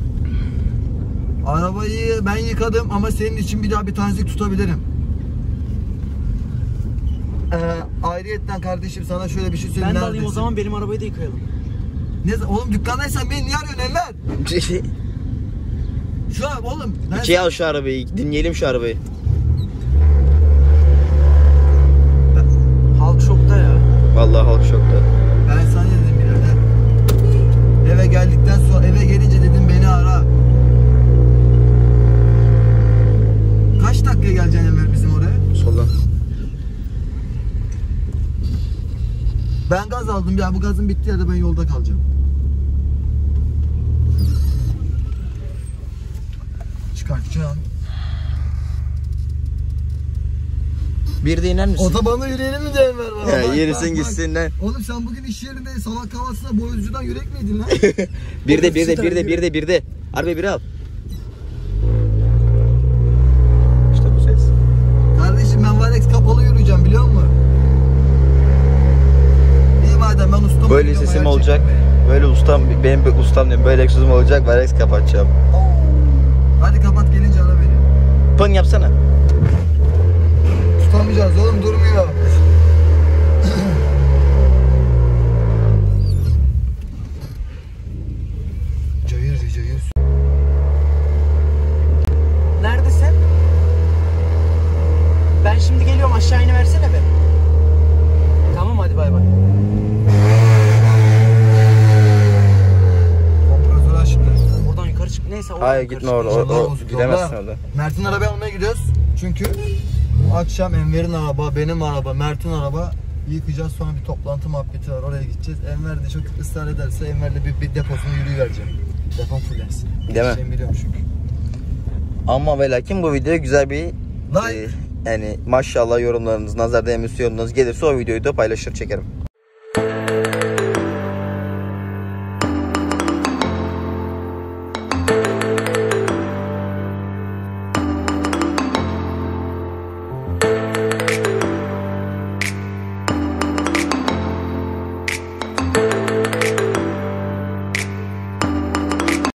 Arabayı ben yıkadım ama senin için bir daha bir tanezik tutabilirim. Ayrıyetten kardeşim sana şöyle bir şey söyleyeyim. Ben de alayım o Neredesin? zaman benim arabayı da yıkayalım. Oğlum dükkandaysan beni niye arıyorsun Enver? Şu an oğlum. İkiye al şu arabayı. Dinleyelim şu arabayı. Halk şokta ya. Vallahi halk şokta. Ben sana dedim birader. Eve geldikten sonra eve gelince dedim beni ara. Kaç dakikaya geleceksin Enver bizim oraya? Soldan. Ben gaz aldım ya bu gazın bittiği yerde ben yolda kalacağım. Çıkartacağım. Bir de iner misin? Otobanda yürüyelim mi de Enver bana? Ya Bak, yerisin bak, gitsin lan. Oğlum sen bugün iş yerinde sabah kahvaltısında boyozcudan yürek mi yedin lan? Bir de. Arabayı biri al. İşte bu ses. Kardeşim ben Varex kapalı yürüyeceğim biliyor musun? İyi madem ben ustam. Böyle sesim olacak. Böyle ustam, benim bir ustam diyeyim. Böyle egzozum olacak. Varex kapatacağım. Hadi kapat gelince ara beni. Pın yapsana. Tutamayacağız oğlum durmuyor. Cayır. Neredesin? Ben şimdi geliyorum aşağı iniversene be. Tamam hadi bay bay. Kompresörü açtı. Oradan yukarı çık. Neyse oradan Hayır yukarı gitme çık. orada. Yollar O bozuk, gidemezsin yollar. orada. Mert'in arabayı almaya gidiyoruz. Çünkü akşam Enver'in araba, benim araba, Mert'in araba yıkayacağız. Sonra bir toplantı muhabbeti var. Oraya gideceğiz. Enver de çok ısrar ederse Enver'le bir deposunu yürüyüvereceğim. Depom fullensin. Değil mi? Ben biliyorum çünkü. Ama ve lakin bu videoya güzel bir Like. yani maşallah yorumlarınız, nazar değmesi yorumlarınız gelirse o videoyu da paylaşır çekerim.